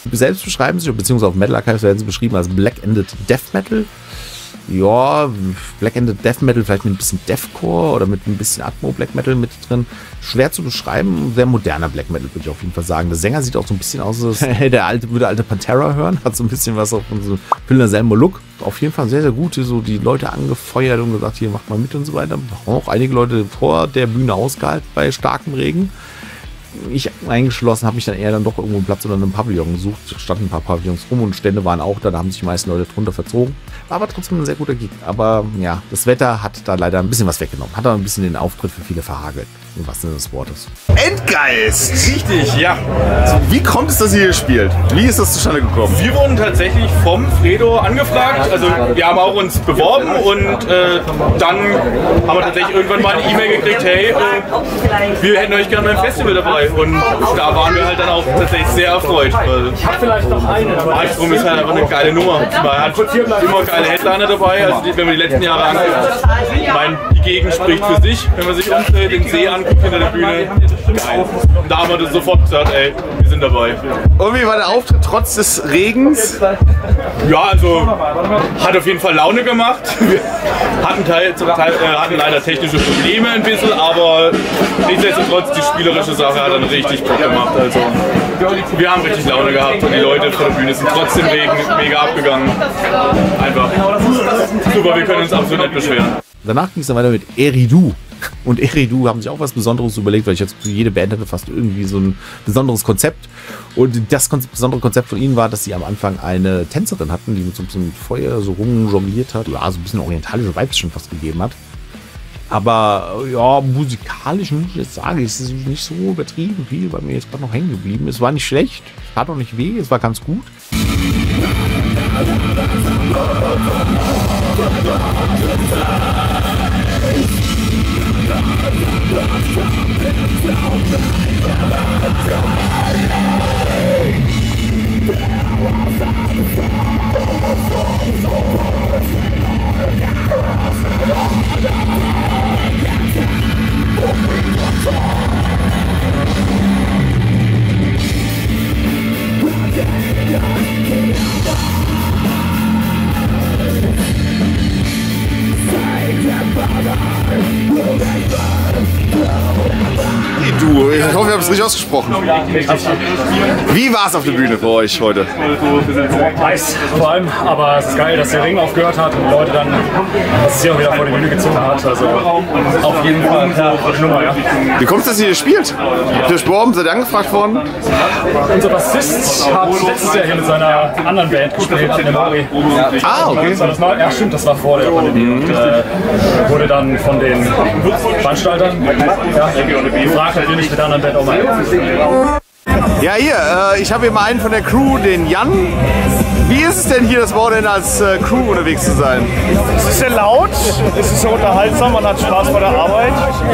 Sie selbst beschreiben sich, beziehungsweise auf Metal Archives werden sie beschrieben als Black-Ended Death Metal. Ja, Black-Ended Death Metal, vielleicht mit ein bisschen Deathcore oder mit ein bisschen Atmo Black Metal mit drin. Schwer zu beschreiben, sehr moderner Black Metal, würde ich auf jeden Fall sagen. Der Sänger sieht auch so ein bisschen aus, als der alte, würde alte Pantera hören, hat so ein bisschen was auf so Phil Selmo Look. Auf jeden Fall sehr, sehr gut, so die Leute angefeuert und gesagt, hier macht mal mit und so weiter. Auch einige Leute vor der Bühne ausgehalten bei starkem Regen. Ich eingeschlossen, habe mich dann eher dann doch irgendwo einen Platz oder einen Pavillon gesucht. Es standen ein paar Pavillons rum und Stände waren auch da, da haben sich die meisten Leute drunter verzogen. War aber trotzdem ein sehr guter Gig. Aber ja, das Wetter hat da leider ein bisschen was weggenommen. Hat da ein bisschen den Auftritt für viele verhagelt. Im wahrsten Sinne des Wortes. Endgeist! Richtig, ja. Wie kommt es, dass ihr hier spielt? Wie ist das zustande gekommen? Wir wurden tatsächlich vom Fredo angefragt. Also wir haben auch uns beworben und äh, dann haben wir tatsächlich irgendwann mal eine E-Mail gekriegt, hey, äh, wir hätten euch gerne beim Festival dabei. Und da waren wir halt dann auch tatsächlich sehr erfreut. Weil Malmström ist halt einfach eine geile Nummer. Man hat immer geile Headliner dabei. Also die, wenn man die letzten Jahre anguckt, ich meine, die Gegend spricht für sich. Wenn man sich umdreht, den See anguckt hinter der Bühne, geil. Und da haben wir das sofort gesagt, ey, wir sind dabei. Und wie war der Auftritt trotz des Regens? Ja, also hat auf jeden Fall Laune gemacht. Wir hatten, Teil, zum Teil, äh, hatten leider technische Probleme ein bisschen, aber nichtsdestotrotz die spielerische Sache hat dann richtig Bock gemacht. Also wir haben richtig Laune gehabt und die Leute vor der Bühne sind trotzdem Regen mega abgegangen. Einfach super, wir können uns absolut nicht beschweren. Danach ging es dann weiter mit Eridu. Und Eridu haben sich auch was Besonderes überlegt, weil ich jetzt für jede Band hatte fast irgendwie so ein besonderes Konzept. Und das besondere Konzept von ihnen war, dass sie am Anfang eine Tänzerin hatten, die mit so ein bisschen Feuer so rumjongliert hat. Ja, so ein bisschen orientalische Vibes schon fast gegeben hat. Aber ja, musikalisch muss ich jetzt sagen, es ist nicht so übertrieben viel, weil mir jetzt gerade noch hängen geblieben. Es war nicht schlecht, es tat auch nicht weh, es war ganz gut. Du, ich hoffe, wir haben es richtig ausgesprochen. Wie war es auf der Bühne für euch heute? Heiß vor allem, aber es ist geil, dass der Ring aufgehört hat und die Leute dann, dass es hier auch wieder vor die Bühne gezogen hat. Also auf jeden Fall ja, Nummer, ja. Wie kommt es, dass ihr hier spielt? Habt ihr euch beworben? Seid ihr angefragt worden? Unser Bassist hat letztes Jahr hier mit seiner anderen Band gespielt, in der Mori. Ah, okay. Das war das Neue, ja, stimmt, das war vor der Pandemie. Mhm. Und äh, wurde dann von den Veranstaltern ja, gefragt, ob wir nicht mit der anderen Band auch mal. Ja, hier, äh, ich habe hier mal einen von der Crew, den Jan. Wie ist es denn hier, das Wochenende als äh, Crew unterwegs zu sein? Es ist sehr laut, es ist sehr unterhaltsam, man hat Spaß bei der Arbeit.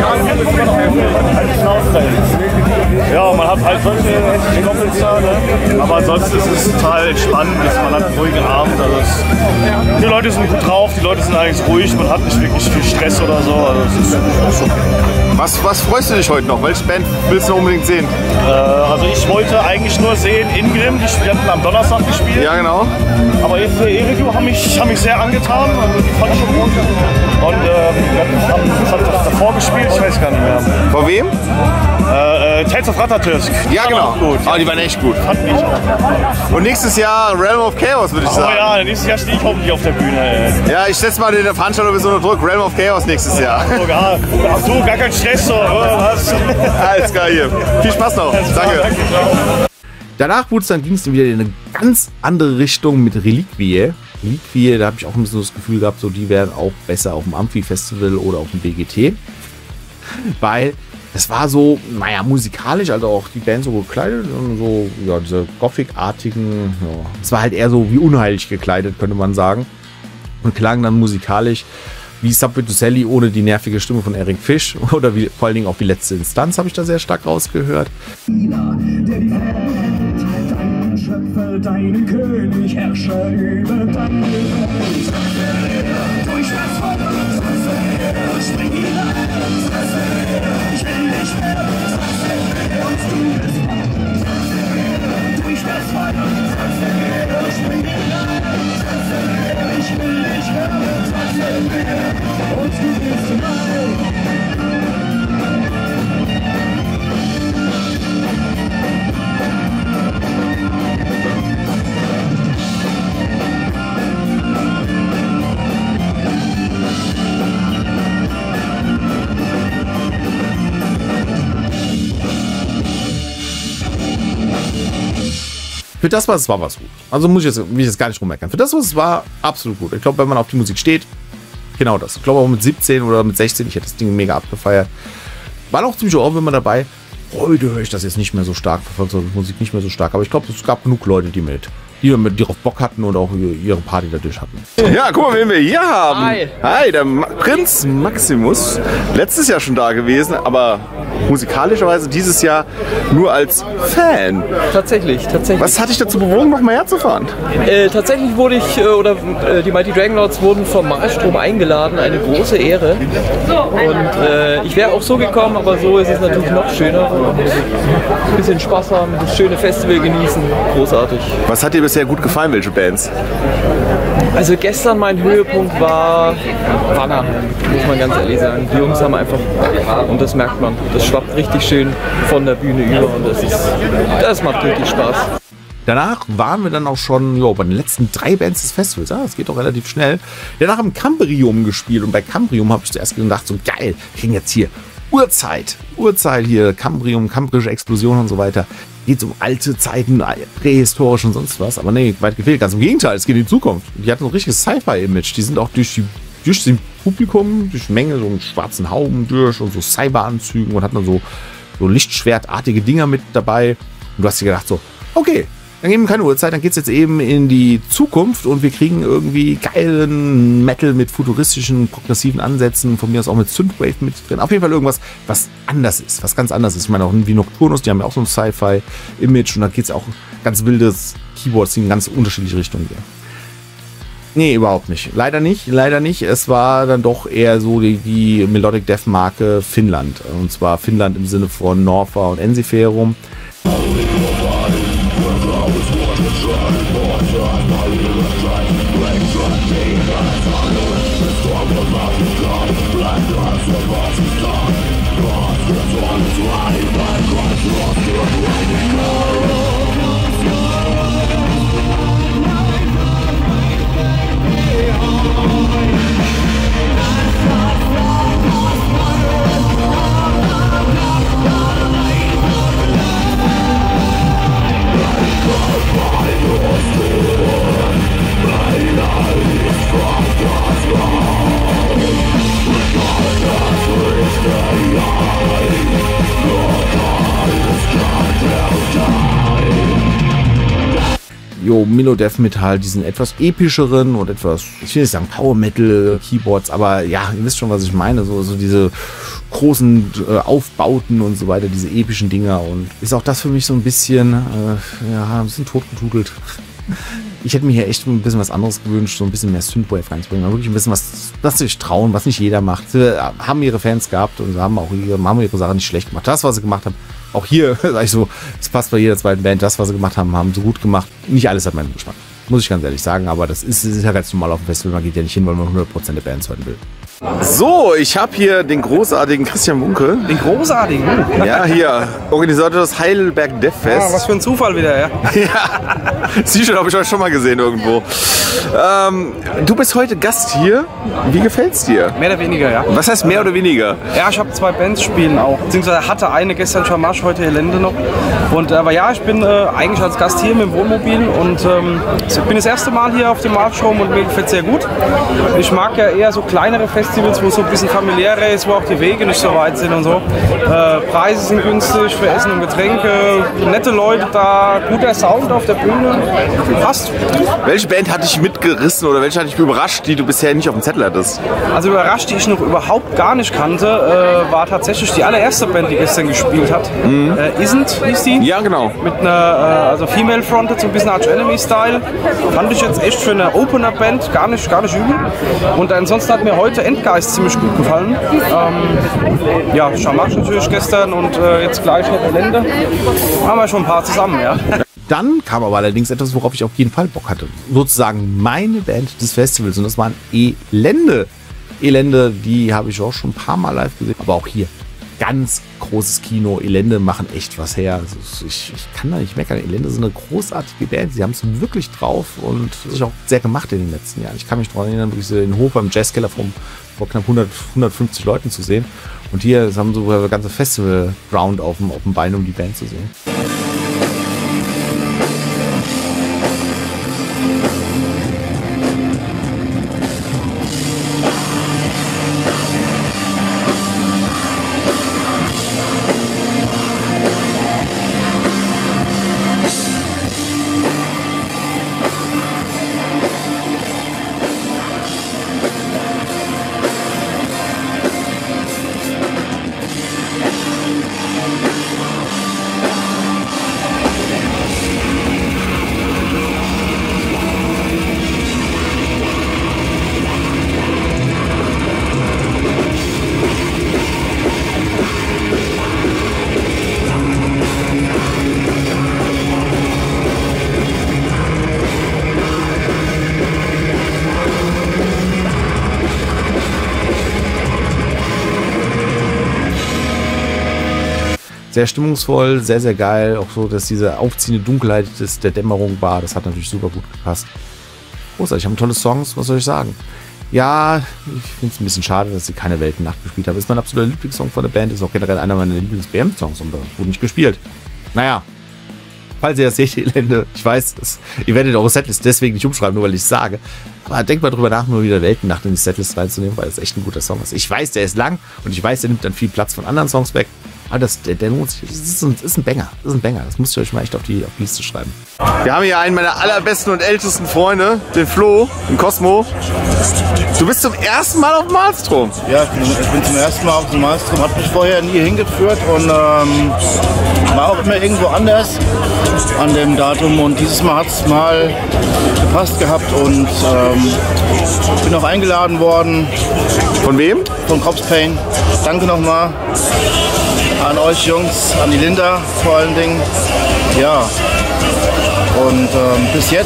Ja, man hat halt solche Doppelzahl, ne? Aber ansonsten ist es total entspannt, man hat einen ruhigen Abend. Also es, die Leute sind gut drauf, die Leute sind eigentlich ruhig, man hat nicht wirklich viel Stress oder so. Also es ist, es ist okay. Was, was freust du dich heute noch? Welche Band willst du unbedingt sehen? Äh, also ich wollte eigentlich nur sehen Ingrim, die hatten am Donnerstag gespielt. Ja, genau. Aber jetzt für Eridu haben mich, haben mich sehr angetan, also die fand ich schon gut. Und äh, wir haben das davor gespielt, ich weiß gar nicht mehr. Vor wem? Äh, äh, Tales of Rathatursk. Ja, genau. Gut. Oh, die waren echt gut. Fand ich auch. Und nächstes Jahr Realm of Chaos, würde ich oh, sagen. Oh ja, nächstes Jahr stehe ich hoffentlich auf der Bühne. Ey. Ja, ich setze mal den Veranstalter bis unter Druck. Realm of Chaos nächstes Jahr. Oh, gar, so, gar kein Stress, so, was? Alles klar hier. Viel Spaß noch. Danke. Danke. Danach dann ging es dann wieder in eine ganz andere Richtung mit Reliquie. Reliquie, da habe ich auch ein bisschen das Gefühl gehabt, so die wären auch besser auf dem Amphi-Festival oder auf dem B G T. Weil es war so, naja, musikalisch, also auch die Band so gekleidet und so, ja, diese Gothic-artigen, ja, es war halt eher so wie unheilig gekleidet, könnte man sagen. Und klangen dann musikalisch wie Subway to Sally ohne die nervige Stimme von Eric Fish oder wie, vor allen Dingen auch wie Letzte Instanz habe ich da sehr stark rausgehört. Schöpfer, deinen König, Herrscher über deine Welt. Durch das Feuer, spring hinein, ich will nicht mehr, und du bist durch das Feuer. Für das, was es war, war es gut. Also muss ich jetzt, will ich jetzt gar nicht rummeckern. Für das, was es war, absolut gut. Ich glaube, wenn man auf die Musik steht, genau das. Ich glaube auch mit siebzehn oder mit sechzehn, ich hätte das Ding mega abgefeiert. War auch ziemlich auch immer dabei. Heute höre ich das jetzt nicht mehr so stark, verfolge die Musik nicht mehr so stark. Aber ich glaube, es gab genug Leute, die mit die mit darauf Bock hatten und auch ihre Party dadurch hatten. Ja, guck mal, wen wir hier haben. Hi. Hi, der Ma Prinz Maximus. Letztes Jahr schon da gewesen, aber musikalischerweise dieses Jahr nur als Fan. Tatsächlich, tatsächlich. Was hat dich dazu bewogen, noch mal herzufahren? Äh, tatsächlich wurde ich, äh, oder äh, die Mighty Dragonlords wurden vom Malstrom eingeladen, eine große Ehre. Und äh, ich wäre auch so gekommen, aber so ist es natürlich noch schöner. Ein bisschen Spaß haben, das schöne Festival genießen, großartig. Was hat dir bisher gut gefallen, welche Bands? Also gestern mein Höhepunkt war Wanner, muss man ganz ehrlich sagen. Die Jungs haben einfach Bock und das merkt man. Das schwappt richtig schön von der Bühne über und das, ist, das macht richtig Spaß. Danach waren wir dann auch schon jo, bei den letzten drei Bands des Festivals. Ja, das geht doch relativ schnell. Danach haben Cambrium gespielt und bei Cambrium habe ich zuerst gedacht, so geil, wir kriegen jetzt hier Urzeit. Urzeit hier, Cambrium, kambrische Explosion und so weiter. Geht um alte Zeiten, prähistorisch und sonst was. Aber nee, weit gefehlt. Ganz im Gegenteil, es geht in die Zukunft. Die hatten so ein richtiges Sci-Fi-Image. Die sind auch durch, die, durch das Publikum, durch die Menge, so einen schwarzen Hauben durch und so Cyberanzügen und hatten dann so, so lichtschwertartige Dinger mit dabei. Und du hast dir gedacht so, okay, dann geben wir keine Uhrzeit, dann geht es jetzt eben in die Zukunft und wir kriegen irgendwie geilen Metal mit futuristischen, progressiven Ansätzen, von mir aus auch mit Synthwave mit drin. Auf jeden Fall irgendwas, was anders ist, was ganz anders ist. Ich meine auch wie Nocturnus, die haben ja auch so ein Sci-Fi-Image und da geht es auch ganz wildes Keyboards in ganz unterschiedliche Richtungen hier. Nee, überhaupt nicht. Leider nicht, leider nicht. Es war dann doch eher so die, die Melodic Death Marke Finnland. Und zwar Finnland im Sinne von Norfa und Ensiferum. Jo, Milo Death Metal, diesen etwas epischeren und etwas, ich will nicht sagen Power Metal Keyboards, aber ja, ihr wisst schon, was ich meine, so, so diese großen äh, Aufbauten und so weiter, diese epischen Dinger und ist auch das für mich so ein bisschen, äh, ja, ein bisschen totgetudelt. Ich hätte mir hier echt ein bisschen was anderes gewünscht, so ein bisschen mehr Synthwave reinzubringen, wirklich ein bisschen was, was sich trauen, was nicht jeder macht. Sie haben ihre Fans gehabt und haben auch ihre, haben ihre Sachen nicht schlecht gemacht. Das, was sie gemacht haben, auch hier, sag ich so, es passt bei jeder zweiten Band, das, was sie gemacht haben, haben sie gut gemacht. Nicht alles hat meinen Geschmack, muss ich ganz ehrlich sagen, aber das ist, ist ja ganz normal auf dem Festival, man geht ja nicht hin, weil man hundert Prozent der Bands hören will. So, ich habe hier den großartigen Christian Munke. Den großartigen? Ja, hier, Organisator des Heidelberg Death Fest. Ah, was für ein Zufall wieder, ja. Ja, siehst du, habe ich euch schon mal gesehen irgendwo. Ähm, du bist heute Gast hier. Wie gefällt's dir? Mehr oder weniger, ja. Was heißt mehr oder weniger? Ja, ich habe zwei Bands spielen auch. Beziehungsweise hatte eine gestern Schamasch, heute Elende noch. Und, aber ja, ich bin äh, eigentlich als Gast hier mit dem Wohnmobil und ähm, ich bin das erste Mal hier auf dem Marktstrom und mir gefällt sehr gut. Ich mag ja eher so kleinere Festivals, wo es so ein bisschen familiärer ist, wo auch die Wege nicht so weit sind und so. Äh, Preise sind günstig für Essen und Getränke, nette Leute da, guter Sound auf der Bühne. Passt. Welche Band hat dich mitgerissen oder welche hat dich überrascht, die du bisher nicht auf dem Zettel hattest? Also überrascht, die ich noch überhaupt gar nicht kannte, äh, war tatsächlich die allererste Band, die gestern gespielt hat. Mhm. Äh, Isn't hieß die? Ja, genau. Mit einer, äh, also Female Fronted, so ein bisschen Arch Enemy Style. Fand ich jetzt echt für eine Opener Band gar nicht, gar nicht übel. Und ansonsten hat mir heute Endgeist ziemlich gut gefallen. Ähm, ja, Schamasch natürlich gestern und äh, jetzt gleich noch Elende. Haben wir schon ein paar zusammen, ja. Dann kam aber allerdings etwas, worauf ich auf jeden Fall Bock hatte. Sozusagen meine Band des Festivals und das waren Elende. Elende, die habe ich auch schon ein paar Mal live gesehen, aber auch hier ganz großes Kino. Elende machen echt was her. Also ich, ich kann da nicht meckern. Elende sind eine großartige Band. Sie haben es wirklich drauf und sich auch sehr gemacht in den letzten Jahren. Ich kann mich daran erinnern, wirklich den Hof beim Jazzkeller vor, vor knapp hundert, hundertfünfzig Leuten zu sehen. Und hier haben so das ganze Festival-Ground auf dem, auf dem Bein, um die Band zu sehen. Sehr stimmungsvoll, sehr, sehr geil. Auch so, dass diese aufziehende Dunkelheit des, der Dämmerung war. Das hat natürlich super gut gepasst. Großartig, haben tolle Songs, was soll ich sagen? Ja, ich finde es ein bisschen schade, dass sie keine Weltennacht gespielt haben. Ist mein absoluter Lieblingssong von der Band, ist auch generell einer meiner Lieblings-B M-Songs und wurde nicht gespielt. Naja, falls ihr das seht, Elende, ich weiß, das, ihr werdet eure Setlist deswegen nicht umschreiben, nur weil ich es sage. Aber denkt mal drüber nach, nur wieder Weltennacht in die Setlist reinzunehmen, weil es echt ein guter Song ist. Ich weiß, der ist lang und ich weiß, der nimmt dann viel Platz von anderen Songs weg. Aber das, der, der lohnt sich. Das ist ein, das ist ein Banger. Das ist ein Banger. Das müsst ihr euch mal echt auf die, auf die Liste schreiben. Wir haben hier einen meiner allerbesten und ältesten Freunde, den Flo, den Cosmo. Du bist zum ersten Mal auf dem Malstrom. Ja, ich bin, ich bin zum ersten Mal auf dem Malstrom. Hat mich vorher nie hingeführt und ähm, war auch immer irgendwo anders an dem Datum. Und dieses Mal hat es mal gepasst gehabt und ähm, bin auch eingeladen worden. Von wem? Von Corpse Paint. Danke nochmal an euch Jungs, an die Linda vor allen Dingen. Ja, und ähm, bis jetzt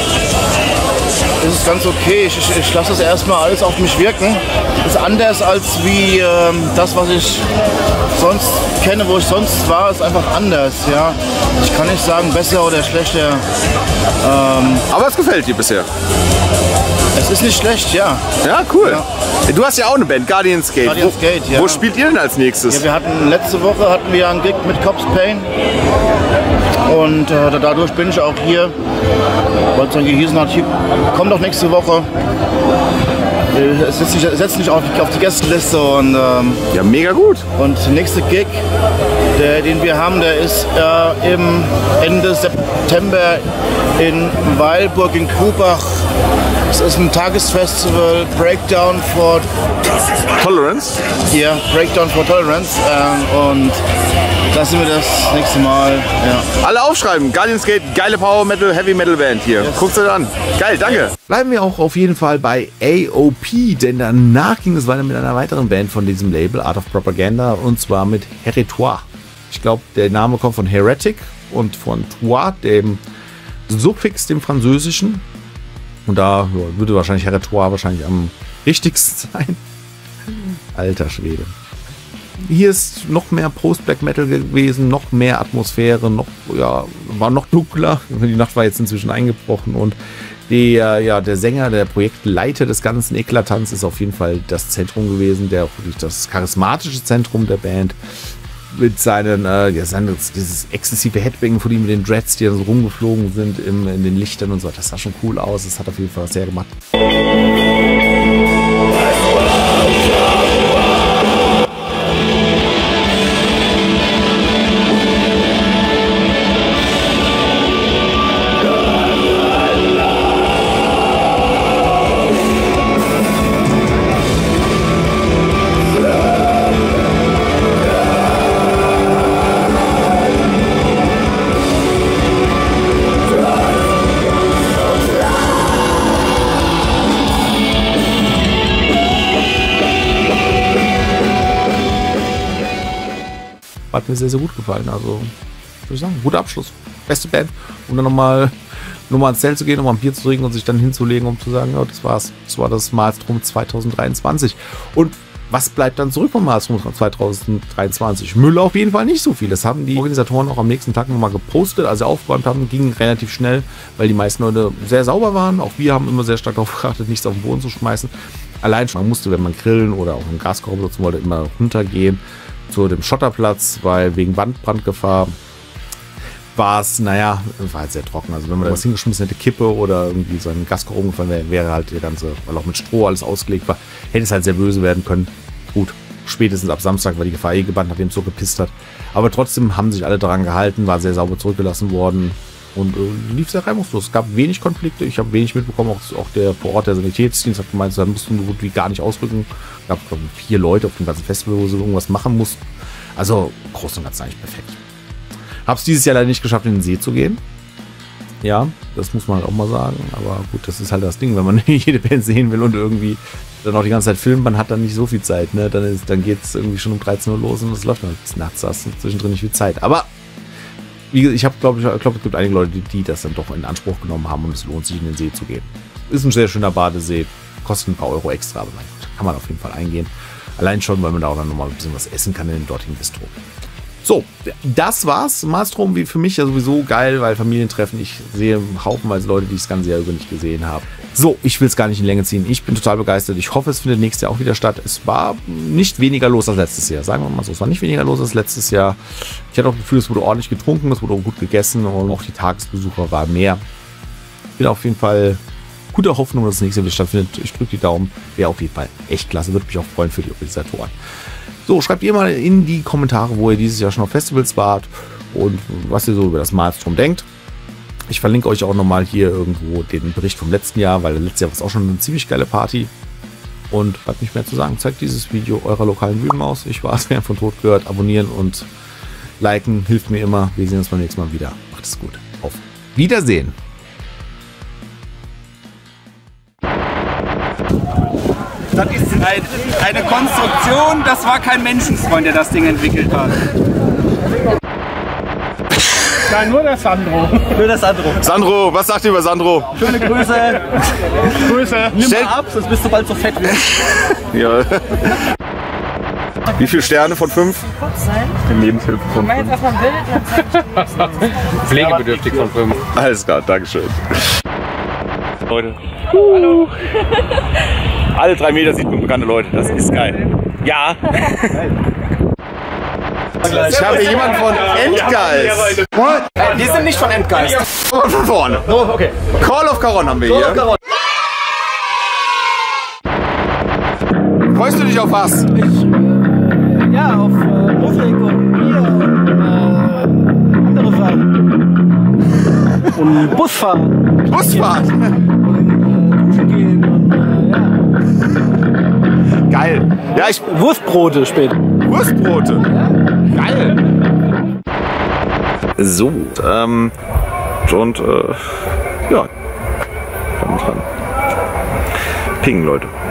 ist es ganz okay. Ich, ich, ich lasse das erstmal alles auf mich wirken. Ist anders als wie ähm, das, was ich sonst kenne, wo ich sonst war, ist einfach anders. Ja, ich kann nicht sagen besser oder schlechter. Ähm, Aber es gefällt dir bisher. Es ist nicht schlecht, ja. Ja, cool. Ja. Du hast ja auch eine Band, Guardians Gate. Guardians wo, Gate, ja. Wo spielt ihr denn als nächstes? Ja, wir hatten letzte Woche hatten wir einen Gig mit Corpse Paint und äh, dadurch bin ich auch hier, weil es dann gehießen hat, hier, komm doch nächste Woche. Setz dich, setz dich auf, auf die Gästeliste und ähm, ja, mega gut. Und der nächste Gig, der, den wir haben, der ist äh, im Ende September in Weilburg in Krubach. Es ist ein Tagesfestival, Breakdown for Tolerance. Ja, Breakdown for Tolerance. Ähm, und da sind wir das nächste Mal. Ja. Alle aufschreiben. Guardians Gate, geile Power Metal, Heavy Metal Band hier. Yes. Guckt euch an. Geil, danke. Bleiben wir auch auf jeden Fall bei A O P, denn danach ging es weiter mit einer weiteren Band von diesem Label, Art of Propaganda, und zwar mit Hérétoire. Ich glaube, der Name kommt von Heretic und von Toi, dem Suffix, dem Französischen. Und da ja, würde wahrscheinlich Hérétoire wahrscheinlich am richtigsten sein. Alter Schwede. Hier ist noch mehr Post-Black Metal gewesen, noch mehr Atmosphäre, noch, ja, war noch dunkler. Die Nacht war jetzt inzwischen eingebrochen und der, ja, der Sänger, der Projektleiter des ganzen Eklatanz ist auf jeden Fall das Zentrum gewesen, der wirklich das charismatische Zentrum der Band mit seinen, äh, ja, sein, dieses exzessive Headbanging von ihm mit den Dreads, die dann so rumgeflogen sind im, in den Lichtern und so. Das sah schon cool aus, das hat auf jeden Fall was sehr gemacht. Hat mir sehr, sehr gut gefallen. Also, würde ich sagen, guter Abschluss. Beste Band. Um dann nochmal nur mal ans Zelt zu gehen, nochmal ein Bier zu trinken und sich dann hinzulegen, um zu sagen, ja, das war's. Das war das Malstrom zwanzig dreiundzwanzig. Und was bleibt dann zurück vom Malstrom zwanzig dreiundzwanzig? Müll auf jeden Fall nicht so viel. Das haben die Organisatoren auch am nächsten Tag nochmal gepostet. Als sie aufgeräumt haben, ging relativ schnell, weil die meisten Leute sehr sauber waren. Auch wir haben immer sehr stark darauf geachtet, nichts auf den Boden zu schmeißen. Allein schon, man musste, wenn man grillen oder auch einen Gaskocher benutzen wollte, immer runtergehen zu dem Schotterplatz, weil wegen Wandbrandgefahr war es, naja, war halt sehr trocken. Also wenn man da was hingeschmissen hätte, Kippe oder irgendwie so ein Gaskocher umgefallen wäre, wäre halt der ganze, weil auch mit Stroh alles ausgelegt war, hätte es halt sehr böse werden können. Gut, spätestens ab Samstag war die Gefahr eh gebannt, nachdem es so gepisst hat. Aber trotzdem haben sich alle daran gehalten, war sehr sauber zurückgelassen worden und äh, lief sehr reibungslos. Es gab wenig Konflikte, ich habe wenig mitbekommen, auch, auch der vor Ort der Sanitätsdienst hat gemeint, da mussten so gut wie gar nicht ausrücken. Es gab, glaube ich, vier Leute auf dem ganzen Festival, wo sie irgendwas machen mussten. Also groß und ganz eigentlich perfekt. Hab's dieses Jahr leider nicht geschafft, in den See zu gehen. Ja, das muss man halt auch mal sagen. Aber gut, das ist halt das Ding, wenn man jede Band sehen will und irgendwie dann auch die ganze Zeit filmt, man hat dann nicht so viel Zeit. Ne? Dann, ist, dann geht es irgendwie schon um dreizehn Uhr los und es läuft dann bis nachts. Da hast du zwischendrin nicht viel Zeit. Aber wie gesagt, ich habe, glaube ich, glaub, es gibt einige Leute, die, die das dann doch in Anspruch genommen haben und es lohnt sich, in den See zu gehen. Ist ein sehr schöner Badesee, kostet ein paar Euro extra, aber mein Gott, kann man auf jeden Fall eingehen. Allein schon, weil man da auch dann nochmal ein bisschen was essen kann in dem dortigen Bistro. So, das war's. Maelstrom wie für mich ja sowieso geil, weil Familientreffen, ich sehe haufenweise Leute, die ich das ganze Jahr über nicht gesehen habe. So, ich will es gar nicht in Länge ziehen. Ich bin total begeistert. Ich hoffe, es findet nächstes Jahr auch wieder statt. Es war nicht weniger los als letztes Jahr. Sagen wir mal so, es war nicht weniger los als letztes Jahr. Ich hatte auch das Gefühl, es wurde ordentlich getrunken, es wurde auch gut gegessen und auch die Tagesbesucher waren mehr. Ich bin auf jeden Fall guter Hoffnung, dass das nächste Jahr wieder stattfindet. Ich drücke die Daumen. Wäre auf jeden Fall echt klasse. Würde mich auch freuen für die Organisatoren. So, schreibt ihr mal in die Kommentare, wo ihr dieses Jahr schon auf Festivals wart und was ihr so über das Maelstrom denkt. Ich verlinke euch auch nochmal hier irgendwo den Bericht vom letzten Jahr, weil letztes Jahr war es auch schon eine ziemlich geile Party. Und bleibt nicht mehr zu sagen, zeigt dieses Video eurer lokalen Wühlmaus. Ich war es, von Tod gehört. Abonnieren und liken hilft mir immer. Wir sehen uns beim nächsten Mal wieder. Macht es gut. Auf Wiedersehen. Das ist ein, eine Konstruktion, das war kein Menschenfreund, der das Ding entwickelt hat. Nein, nur der Sandro. Nur der Sandro. Sandro, was sagt ihr über Sandro? Schöne Grüße. Grüße. Nimm mal ab, sonst bist du bald so fett wie Ja. Wie viele Sterne von fünf? Sein. Lebenshilfe von Ich mach jetzt erstmal ein Bild und dann zeig ich dir. Pflegebedürftig von fünf. Alles klar, Dankeschön. Leute. Hallo. Alle drei Meter sieht man bekannte Leute. Das ist geil. Ja. Ich habe hier jemanden von Endgeist. Äh, wir sind nicht von Endgeist. Und von vorne. Oh, okay. Call of Caron haben wir Call hier. of Caron. Freust du dich auf was? Ich, äh, ja, auf äh, Musik und Bier und äh, andere Sachen. Und Busfahren. Busfahrt? Duschen gehen und äh, ja. Geil. Ja, ich. Wurstbrote später. Wurstbrote? Ja. Geil. So, ähm. Und, äh. Ja. Dann dran. Pingen, Leute.